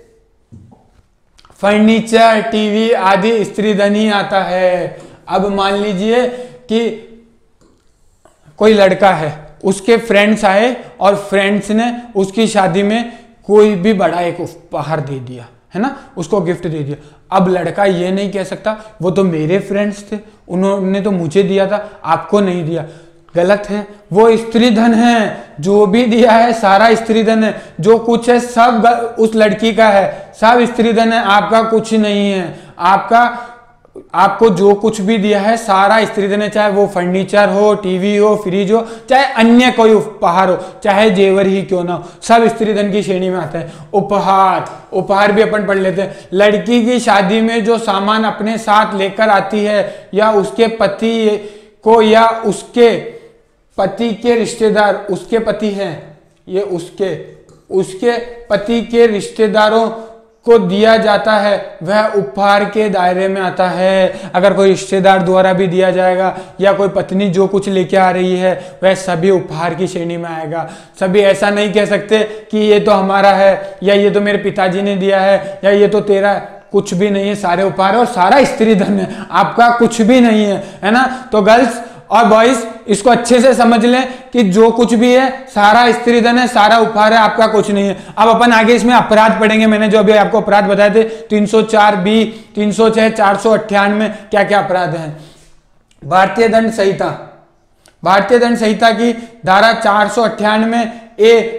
फर्नीचर, टीवी आदि स्त्री धन ही आता है। अब मान लीजिए कि कोई लड़का है, उसके फ्रेंड्स आए और फ्रेंड्स ने उसकी शादी में कोई भी बड़ा एक उपहार दे दिया, है ना, उसको गिफ्ट दे दिया। अब लड़का ये नहीं कह सकता वो तो मेरे फ्रेंड्स थे, उन्होंने तो मुझे दिया था, आपको नहीं दिया। गलत है, वो स्त्री धन है, जो भी दिया है सारा स्त्री धन है, जो कुछ है सब उस लड़की का है, सब स्त्री धन है, आपका कुछ नहीं है। आपको जो कुछ भी दिया है सारा स्त्री धन है, चाहे वो फर्नीचर हो, टीवी हो, फ्रिज हो, चाहे अन्य कोई उपहार हो, चाहे जेवर ही क्यों ना हो, सब स्त्री धन की श्रेणी में आता है। उपहार भी अपन पढ़ लेते हैं। लड़की की शादी में जो सामान अपने साथ लेकर आती है, या उसके पति को या उसके पति के रिश्तेदार, उसके पति हैं, ये उसके पति के रिश्तेदारों को दिया जाता है, वह उपहार के दायरे में आता है। अगर कोई रिश्तेदार द्वारा भी दिया जाएगा या कोई पत्नी जो कुछ लेके आ रही है, वह सभी उपहार की श्रेणी में आएगा। सभी ऐसा नहीं कह सकते कि ये तो हमारा है, या ये तो मेरे पिताजी ने दिया है, या ये तो तेरा है। कुछ भी नहीं है, सारे उपहार है और सारा स्त्री धन है, आपका कुछ भी नहीं है ना। तो गर्ल्स और बॉयज इसको अच्छे से समझ लें कि जो कुछ भी है सारा स्त्री धन है, सारा उपहार है, आपका कुछ नहीं है। अब अपन आगे इसमें अपराध पढ़ेंगे। मैंने जो अभी आपको अपराध बताए थे 304B, 306, 498 क्या क्या अपराध हैं। भारतीय दंड संहिता की धारा 498A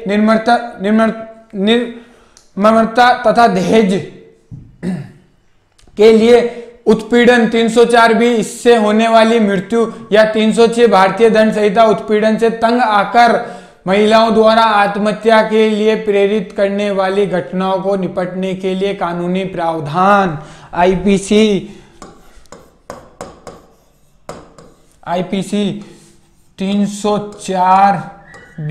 निर्ममता तथा दहेज के लिए उत्पीड़न, 304B इससे होने वाली मृत्यु, या 306 भारतीय दंड संहिता उत्पीड़न से तंग आकर महिलाओं द्वारा आत्महत्या के लिए प्रेरित करने वाली घटनाओं को निपटने के लिए कानूनी प्रावधान। आईपीसी 304B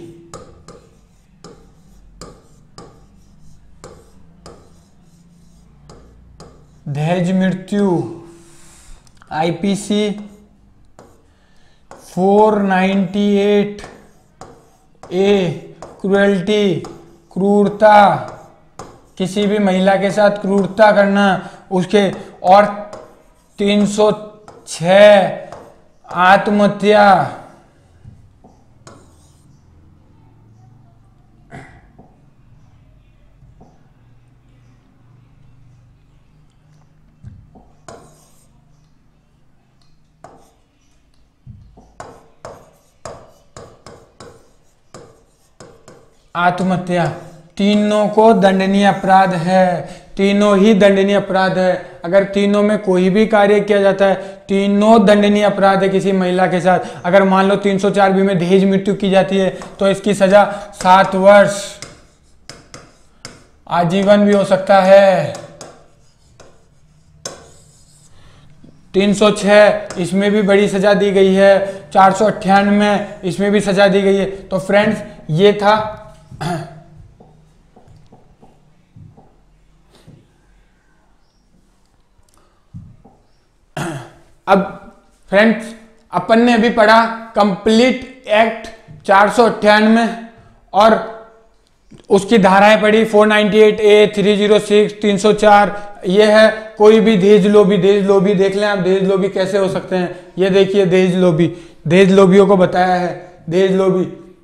दहेज मृत्यु, आईपीसी 498A क्रूरता, किसी भी महिला के साथ क्रूरता करना उसके, और 306 आत्महत्या। आत्महत्या तीनों को दंडनीय अपराध है, तीनों ही दंडनीय अपराध है। अगर तीनों में कोई भी कार्य किया जाता है, तीनों दंडनीय अपराध है किसी महिला के साथ। अगर मान लो 304 बी में दहेज मृत्यु की जाती है तो इसकी सजा 7 वर्ष आजीवन भी हो सकता है। 306 इसमें भी बड़ी सजा दी गई है। 498 इसमें भी सजा दी गई है। तो फ्रेंड्स ये था अब फ्रेंड्स अपन ने अभी पढ़ा कंप्लीट एक्ट 498 और उसकी धाराएं पढ़ी 498A, 306, 304। ये है कोई भी दहेज लोभी। दहेज लोभी देख लें आप, दहेज लोभी कैसे हो सकते हैं। ये देखिए दहेज लोभी, दहेज लोभियों को बताया है। दहेज लोभी,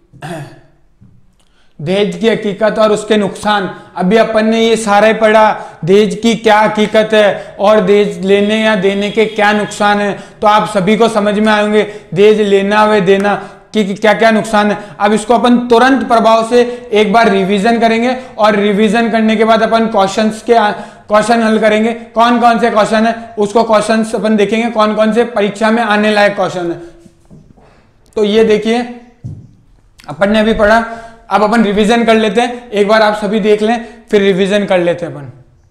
दहेज की हकीकत और उसके नुकसान। अभी अपन ने ये सारे पढ़ा, दहेज की क्या हकीकत है और दहेज लेने या देने के क्या नुकसान है। तो आप सभी को समझ में आएंगे दहेज लेना व देना कि क्या क्या नुकसान है। अब इसको अपन तुरंत प्रभाव से एक बार रिवीजन करेंगे और रिवीजन करने के बाद अपन क्वेश्चन हल करेंगे। कौन कौन से क्वेश्चन है उसको क्वेश्चंस अपन देखेंगे, कौन कौन से परीक्षा में आने लायक क्वेश्चन है। तो ये देखिए अपन ने अभी पढ़ा, अब अपन रिवीजन कर लेते हैं। एक बार आप सभी देख लें फिर रिवीजन कर लेते हैं अपन।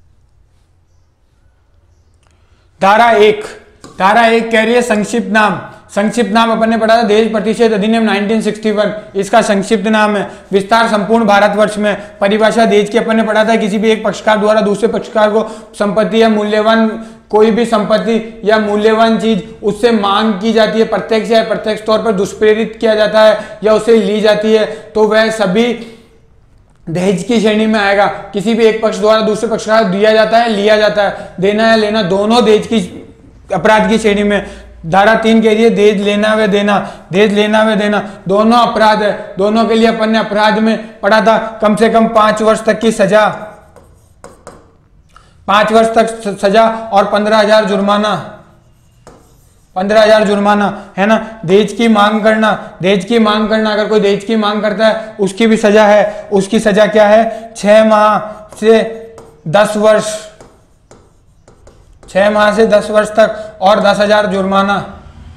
धारा 1 कह रही है संक्षिप्त नाम। संक्षिप्त नाम अपन ने पढ़ा था दहेज प्रतिषेध अधिनियम 1961, इसका संक्षिप्त नाम है। विस्तार संपूर्ण भारतवर्ष में। परिभाषा दहेज की अपन ने पढ़ा था किसी भी एक पक्षकार द्वारा दूसरे पक्षकार को संपत्ति या मूल्यवान कोई भी संपत्ति या मूल्यवान चीज उससे मांग की जाती है, प्रत्यक्ष या अप्रत्यक्ष तौर पर दुष्प्रेरित किया जाता है या उसे ली जाती है, तो वह सभी दहेज की श्रेणी में आएगा। किसी भी एक पक्ष द्वारा दूसरे पक्षकार दिया जाता है, लिया जाता है, देना या लेना दोनों दहेज की अपराध की श्रेणी में। धारा 3 कह रही है दहेज लेना व देना। दहेज लेना व देना दोनों अपराध है। दोनों के लिए अपन ने अपराध में पढ़ा था कम से कम 5 वर्ष तक की सजा, 5 वर्ष तक सजा और 15,000 जुर्माना, 15,000 जुर्माना है ना। दहेज की मांग करना, दहेज की मांग करना, अगर कोई दहेज की मांग करता है उसकी भी सजा है। उसकी सजा क्या है? 6 माह से 10 वर्ष, 6 माह से 10 वर्ष तक और 10,000 जुर्माना।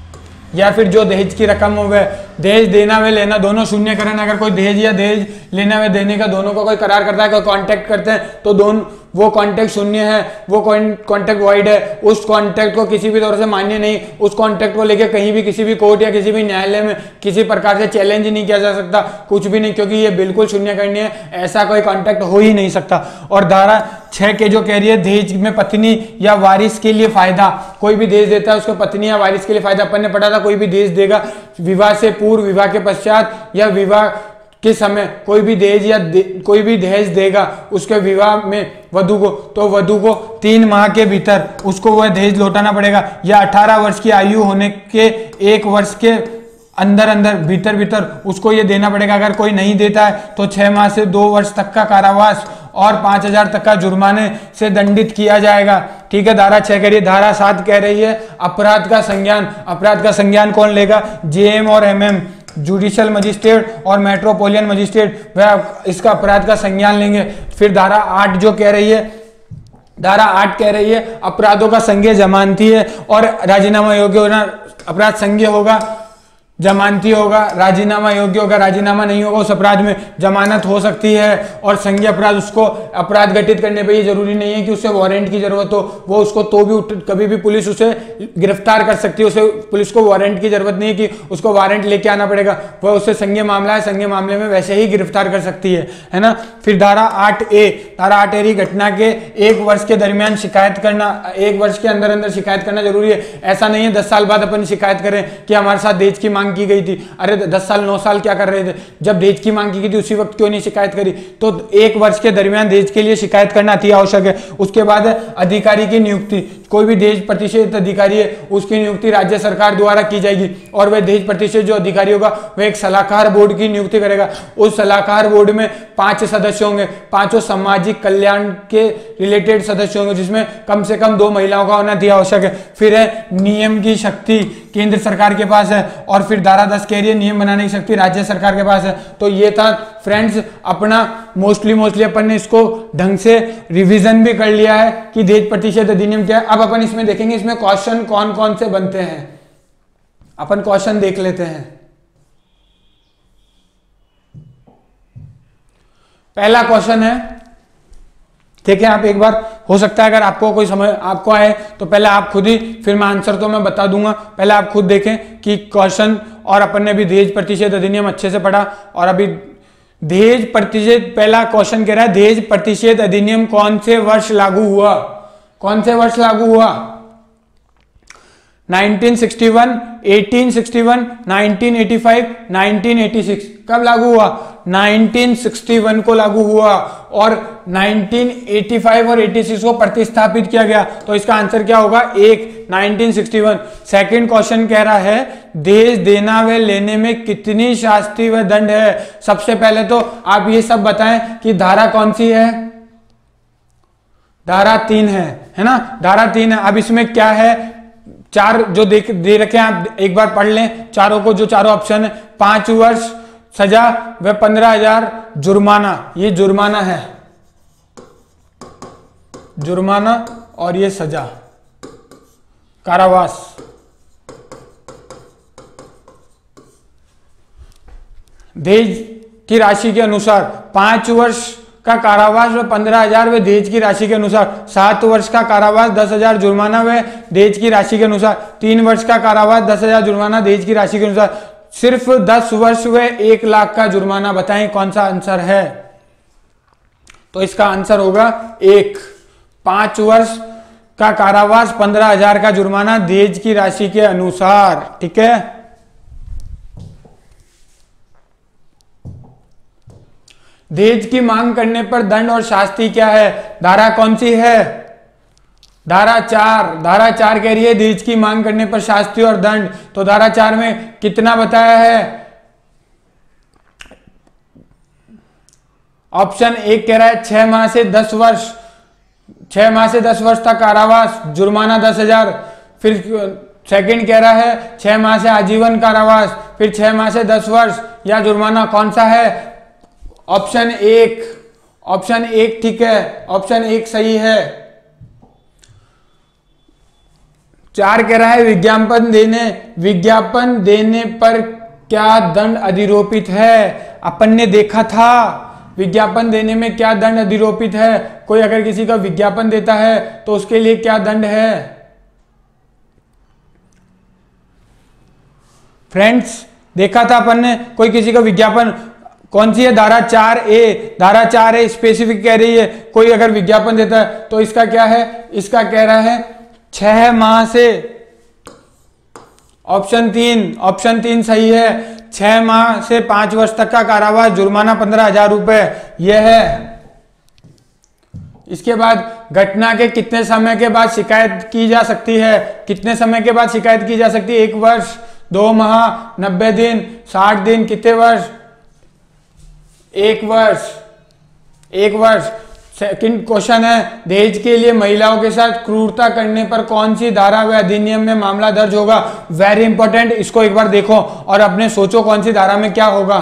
या फिर जो दहेज की रकम हो वह दहेज देना व लेना दोनों शून्यकरण। अगर कोई दहेज या दहेज लेना व देने का दोनों का कोई करार करता है, कोई कॉन्ट्रैक्ट करते हैं तो दोनों वो कॉन्ट्रैक्ट शून्य है, वो कॉन्ट्रैक्ट वॉइड है। उस कॉन्ट्रैक्ट को किसी भी तरह से मान्य नहीं, उस कॉन्ट्रैक्ट को लेकर कहीं भी किसी भी कोर्ट या किसी भी न्यायालय में किसी प्रकार से चैलेंज नहीं किया जा सकता, कुछ भी नहीं, क्योंकि ये बिल्कुल शून्यकरणीय है। ऐसा कोई कॉन्ट्रैक्ट हो ही नहीं सकता। और धारा 6 के जो कह रही है दहेज में पत्नी या वारिस के लिए फायदा, कोई भी दहेज देता है उसको पत्नी या वारिस के लिए फायदा। अपन ने पढ़ा था कोई भी दहेज देगा विवाह से पूर्व, विवाह के पश्चात या विवाह के समय कोई भी दहेज या कोई भी दहेज देगा उसके विवाह में वधु को, तो वधु को 3 माह के भीतर उसको वह दहेज लौटाना पड़ेगा, या 18 वर्ष की आयु होने के 1 वर्ष के अंदर भीतर उसको ये देना पड़ेगा। अगर कोई नहीं देता है तो 6 माह से 2 वर्ष तक का कारावास और 5,000 तक का जुर्माने से दंडित किया जाएगा। ठीक है, धारा 6 कह रही है। धारा 7 कह रही है अपराध का संज्ञान। अपराध का संज्ञान कौन लेगा? जेएम और एमएम, जुडिशियल मजिस्ट्रेट और मेट्रोपोलियन मजिस्ट्रेट, वह इसका अपराध का संज्ञान लेंगे। फिर धारा 8 जो कह रही है, धारा 8 कह रही है अपराधों का संज्ञेय जमानती है और राजीनामा योग्य होना। अपराध संज्ञेय होगा, जमानती होगा, राजीनामा योग्य होगा। राजीनामा नहीं होगा उस अपराध में जमानत हो सकती है। और संज्ञेय अपराध उसको अपराध घटित करने पे ये जरूरी नहीं है कि उसे वारंट की जरूरत हो, वो उसको तो भी कभी भी पुलिस उसे गिरफ्तार कर सकती है। उसे पुलिस को वारंट की जरूरत नहीं है कि उसको वारंट लेके आना पड़ेगा, वह उससे संज्ञेय मामला है, संज्ञेय मामले में वैसे ही गिरफ्तार कर सकती है ना। फिर धारा 8A, धारा 8A घटना के 1 वर्ष के दरमियान शिकायत करना, 1 वर्ष के अंदर शिकायत करना जरूरी है। ऐसा नहीं है 10 साल बाद अपन शिकायत करें कि हमारे साथ दहेज की मांग की गई थी। अरे 10 साल 9 साल क्या कर रहे थे? जब दहेज की मांग की गई थी उसी वक्त क्यों नहीं शिकायत करी? तो 1 वर्ष के दरमियान दहेज के लिए शिकायत करना अति आवश्यक है। उसके बाद अधिकारी की नियुक्ति। कोई भी दहेज प्रतिषेध अधिकारी है उसकी नियुक्ति राज्य सरकार द्वारा की जाएगी और वह दहेज प्रतिषेध जो अधिकारी होगा वह एक सलाहकार बोर्ड की नियुक्ति करेगा। उस सलाहकार बोर्ड में 5 सदस्य होंगे, 5 सामाजिक कल्याण के रिलेटेड सदस्य होंगे, जिसमें कम से कम 2 महिलाओं का होना अति आवश्यक है। फिर है नियम की शक्ति केंद्र सरकार के पास है और फिर धारा 10 कह रही है नियम बनाने की शक्ति राज्य सरकार के पास है। तो ये था फ्रेंड्स अपना मोस्टली अपन ने इसको ढंग से रिवीजन भी कर लिया है कि दहेज प्रतिषेध अधिनियम क्या है। अब अपन इसमें देखेंगे इसमें क्वेश्चन कौन कौन से बनते हैं। अपन क्वेश्चन देख लेते हैं। पहला क्वेश्चन है, ठीक है, आप एक बार हो सकता है अगर आपको कोई समझ आपको आए तो पहले आप खुद ही, फिर मैं आंसर तो मैं बता दूंगा, पहले आप खुद देखें कि क्वेश्चन। और अपन ने भी दहेज प्रतिषेध अधिनियम अच्छे से पढ़ा और अभी दहेज प्रतिषेध, पहला क्वेश्चन कह रहा है दहेज प्रतिषेध अधिनियम कौन से वर्ष लागू हुआ? कौन से वर्ष लागू हुआ? 1961, 1861, 1985, 1986। कब लागू हुआ? 1961 को लागू हुआ और 1985 और 86 को प्रतिस्थापित किया गया। तो इसका आंसर क्या होगा? 1961। सेकंड क्वेश्चन कह रहा है दहेज देना व लेने में कितनी शास्ति व दंड है? सबसे पहले तो आप ये सब बताएं कि धारा कौन सी है? धारा 3 है ना? धारा 3 है। अब इसमें क्या है? 4 जो दे रखे हैं, आप एक बार पढ़ लें चारों को, जो चारों ऑप्शन है। 5 वर्ष सजा व 15,000 जुर्माना, ये जुर्माना है, जुर्माना और ये सजा, कारावास। दहेज की राशि के अनुसार 5 वर्ष का कारावास व 15,000 व दहेज की राशि के अनुसार, 7 वर्ष का कारावास 10,000 जुर्माना व दहेज की राशि के अनुसार, 3 वर्ष का कारावास 10,000 जुर्माना दहेज की राशि के अनुसार, सिर्फ 10 वर्ष व 1 लाख का जुर्माना। बताएं कौन सा आंसर है? तो इसका आंसर होगा 1। 5 वर्ष का कारावास, 15,000 का जुर्माना दहेज की राशि के अनुसार। ठीक है, दहेज की मांग करने पर दंड और शास्ति क्या है? धारा कौन सी है? धारा 4। धारा 4 कह रही है दहेज की मांग करने पर शास्ति और दंड। तो धारा 4 में कितना बताया है? ऑप्शन 1 कह रहा है 6 माह से 10 वर्ष, 6 माह से 10 वर्ष तक कारावास, जुर्माना 10,000। फिर सेकंड कह रहा है 6 माह से आजीवन कारावास, फिर 6 माह से 10 वर्ष या जुर्माना। कौन सा है? ऑप्शन 1। ऑप्शन 1 ठीक है, ऑप्शन 1 सही है। 4 कह रहा है विज्ञापन देने पर क्या दंड अधिरोपित है? अपन ने देखा था विज्ञापन देने में क्या दंड अधिरोपित है। कोई अगर किसी का विज्ञापन देता है तो उसके लिए क्या दंड है? फ्रेंड्स देखा था अपन ने, कोई किसी का विज्ञापन, कौन सी है? धारा 4A। धारा 4A स्पेसिफिक कह रही है कोई अगर विज्ञापन देता है तो इसका क्या है? इसका कह रहा है 6 माह से, ऑप्शन 3। ऑप्शन 3 सही है। 6 माह से 5 वर्ष तक का कारावास, जुर्माना 15,000 रुपए, यह है। इसके बाद घटना के कितने समय के बाद शिकायत की जा सकती है? कितने समय के बाद शिकायत की जा सकती है? 1 वर्ष, 2 माह, 90 दिन, 60 दिन, कितने वर्ष? 1 वर्ष। 1 वर्ष। सेकंड क्वेश्चन है दहेज के लिए महिलाओं के साथ क्रूरता करने पर कौन सी धारा व अधिनियम में मामला दर्ज होगा? वेरी इंपॉर्टेंट, इसको एक बार देखो और अपने सोचो कौन सी धारा में क्या होगा।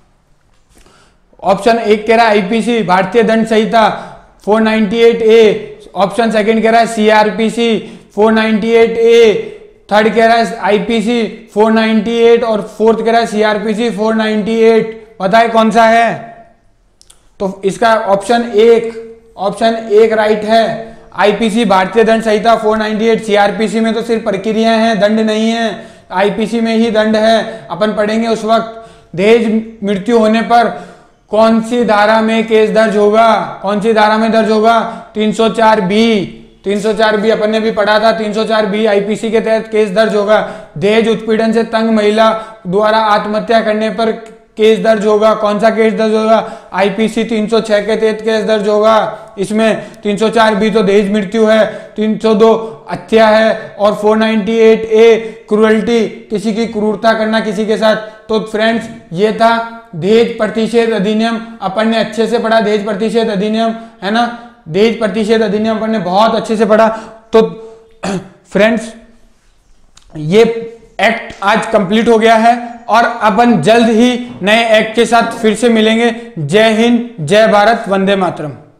ऑप्शन 1 कह रहा है आईपीसी, भारतीय दंड संहिता 498A। ऑप्शन सेकंड कह रहा है सीआरपीसी 498A। थर्ड कह रहा है आईपीसी 498 और फोर्थ कह रहा है सीआरपीसी 498। बताए कौन सा है? तो इसका ऑप्शन 1 राइट है। आईपीसी भारतीय दंड संहिता 498, सीआरपीसी में तो सिर्फ प्रक्रियाएं हैं, दंड नहीं है, आईपीसी में ही दंड है। अपन पढ़ेंगे उस वक्त। दहेज मृत्यु होने पर कौन सी धारा में केस दर्ज होगा? कौन सी धारा में दर्ज होगा? 304B। 304B अपन ने भी पढ़ा था। 304B आईपीसी के तहत केस दर्ज होगा। दहेज उत्पीड़न से तंग महिला द्वारा आत्महत्या करने पर केस दर्ज होगा। कौन सा केस दर्ज होगा? आईपीसी 306 के तहत केस दर्ज होगा। इसमें 304 भी तो दहेज मृत्यु है, 302 हत्या है और 498A क्रूरल्टी, किसी की क्रूरता करना किसी के साथ। तो फ्रेंड्स ये था दहेज प्रतिषेध अधिनियम। अपन ने अच्छे से पढ़ा दहेज प्रतिषेध अधिनियम, है ना। दहेज प्रतिषेध अधिनियम अपन ने बहुत अच्छे से पढ़ा। तो फ्रेंड्स ये एक्ट आज कंप्लीट हो गया है और अपन जल्द ही नए एक्ट के साथ फिर से मिलेंगे। जय हिंद, जय भारत, वंदे मातरम।